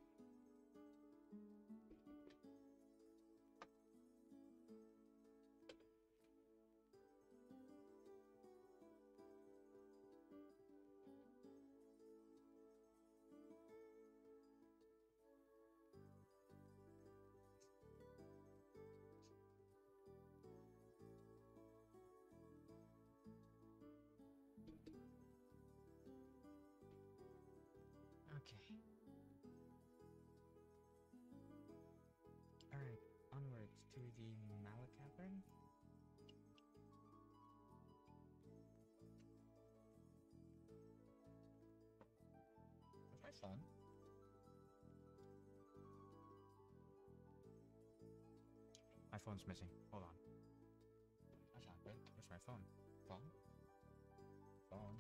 Okay. Alright, onwards to the Mala Cavern. Where's my phone? My phone's missing. Hold on. That's not good. Where's my phone? Phone? Phone?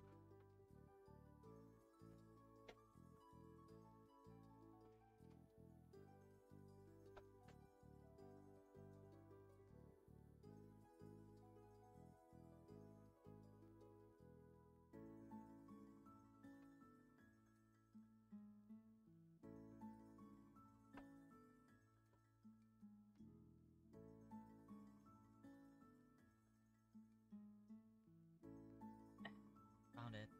Found it.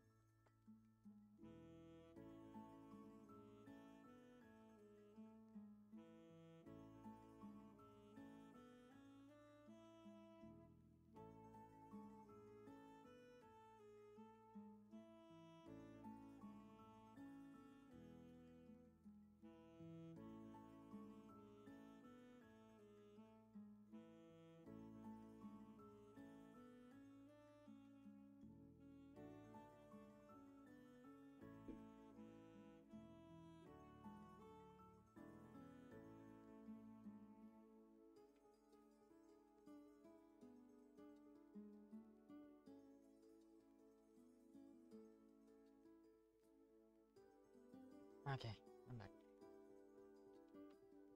Okay, I'm back.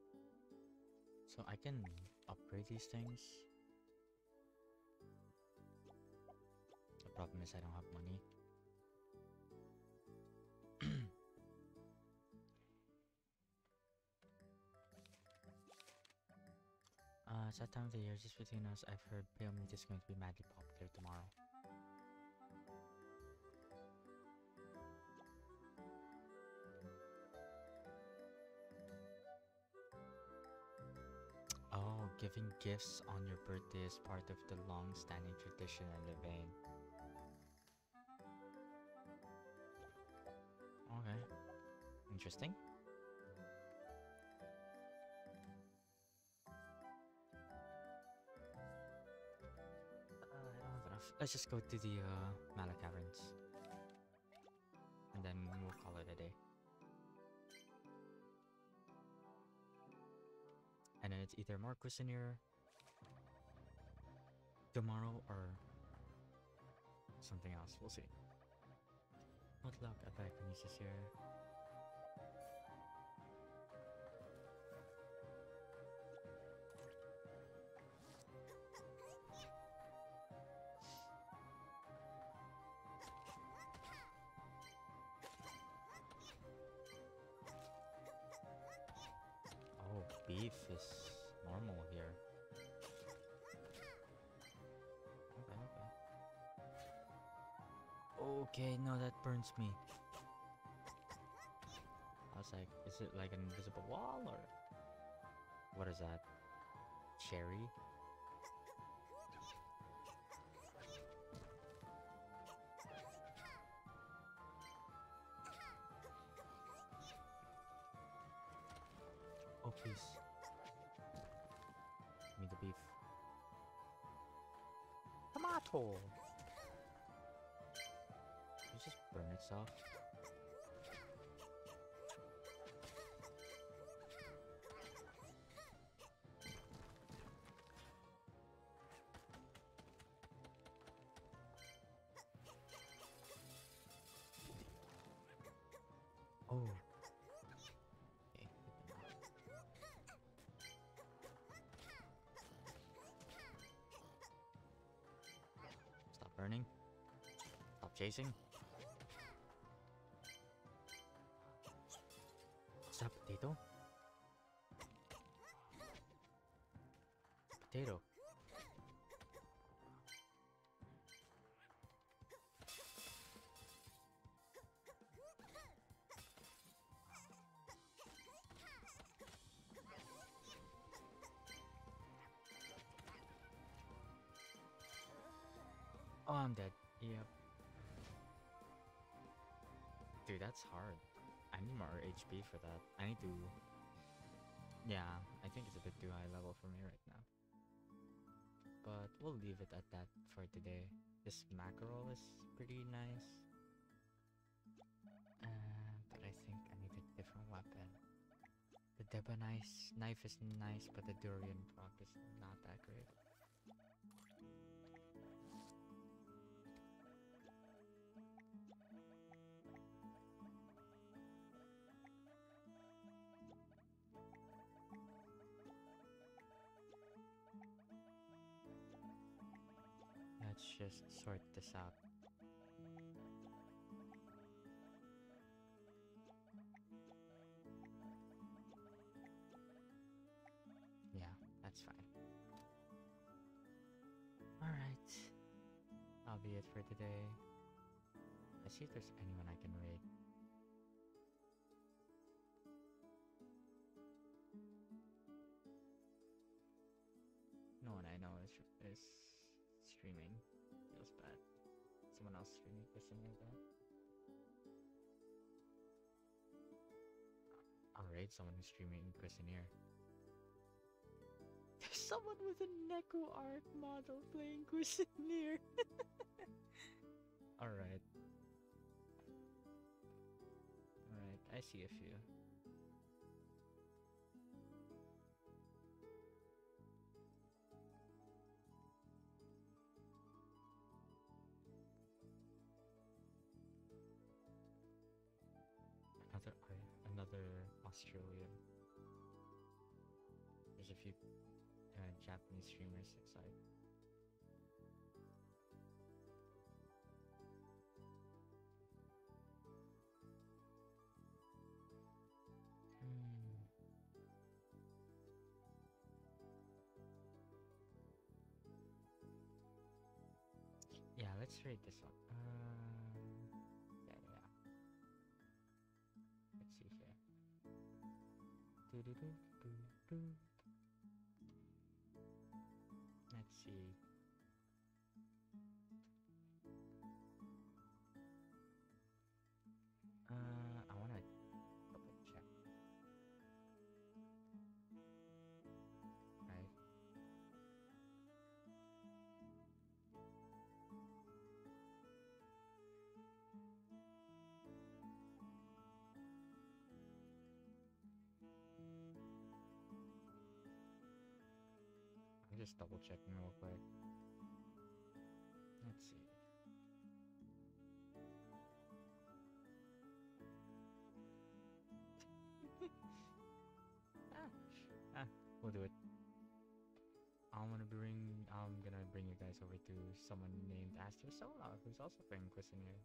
So I can upgrade these things. problem is I don't have money. It's that time of the year, just between us, I've heard Pale Meat is going to be madly popular tomorrow. Oh, giving gifts on your birthday is part of the long-standing tradition in Louvain. Okay, interesting. I don't have enough. Let's just go to the Mala Caverns. And then we'll call it a day. And then it's either more Cuisinier tomorrow or something else. We'll see. What luck, Abacanis is here. Oh, beef is normal here. Okay, no, that burns me. I was like, is it like an invisible wall or what is that? Cherry? Oh, please. Give me the beef. Tomato! Did it just burn itself? Oh. Okay. Stop burning. Stop chasing. Stop potato. Potato. Oh, I'm dead. Yep. Dude, that's hard. I need more HP for that. I need to... Yeah, I think it's a bit too high level for me right now. But we'll leave it at that for today. This mackerel is pretty nice. But I think I need a different weapon. The Debonite knife is nice, but the Durian rock is not that great. Let's just sort this out. Yeah, that's fine. Alright. That'll be it for today. Let's see if there's anyone I can raid. No one I know is streaming. Feels bad. Someone else streaming Cuisinier though. I'll raid someone who's streaming Cuisinier. There's someone with a Neko art model playing Cuisinier. Alright. Alright, I see a few. Another Australian. There's a few Japanese streamers inside. let's rate this one. Yeah. Let's see here. Doo-doo-doo-doo-doo. Let's see. I wanna double check. Right? I'm just double checking real quick. Let's see. We'll do it. I'm gonna bring you guys over to someone named Astro Sola, who's also playing Cuisinaire.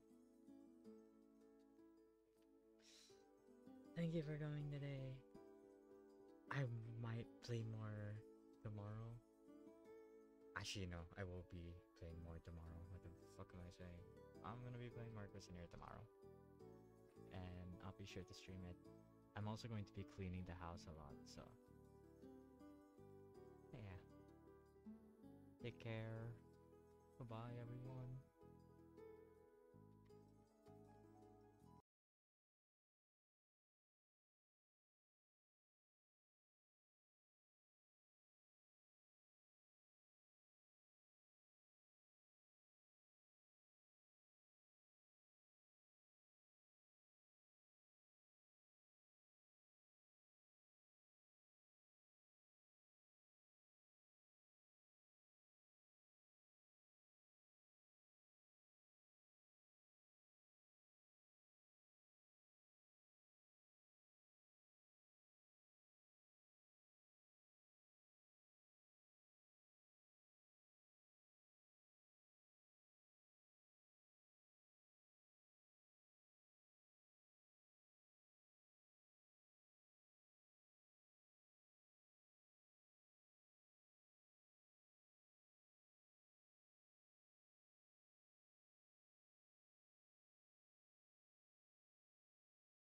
Thank you for coming today. I might play more tomorrow. Actually, no, I will be playing more tomorrow. What the fuck am I saying? I'm gonna be playing more Cuisinaire tomorrow. And I'll be sure to stream it. I'm also going to be cleaning the house a lot, so... yeah. Take care. Goodbye, everyone.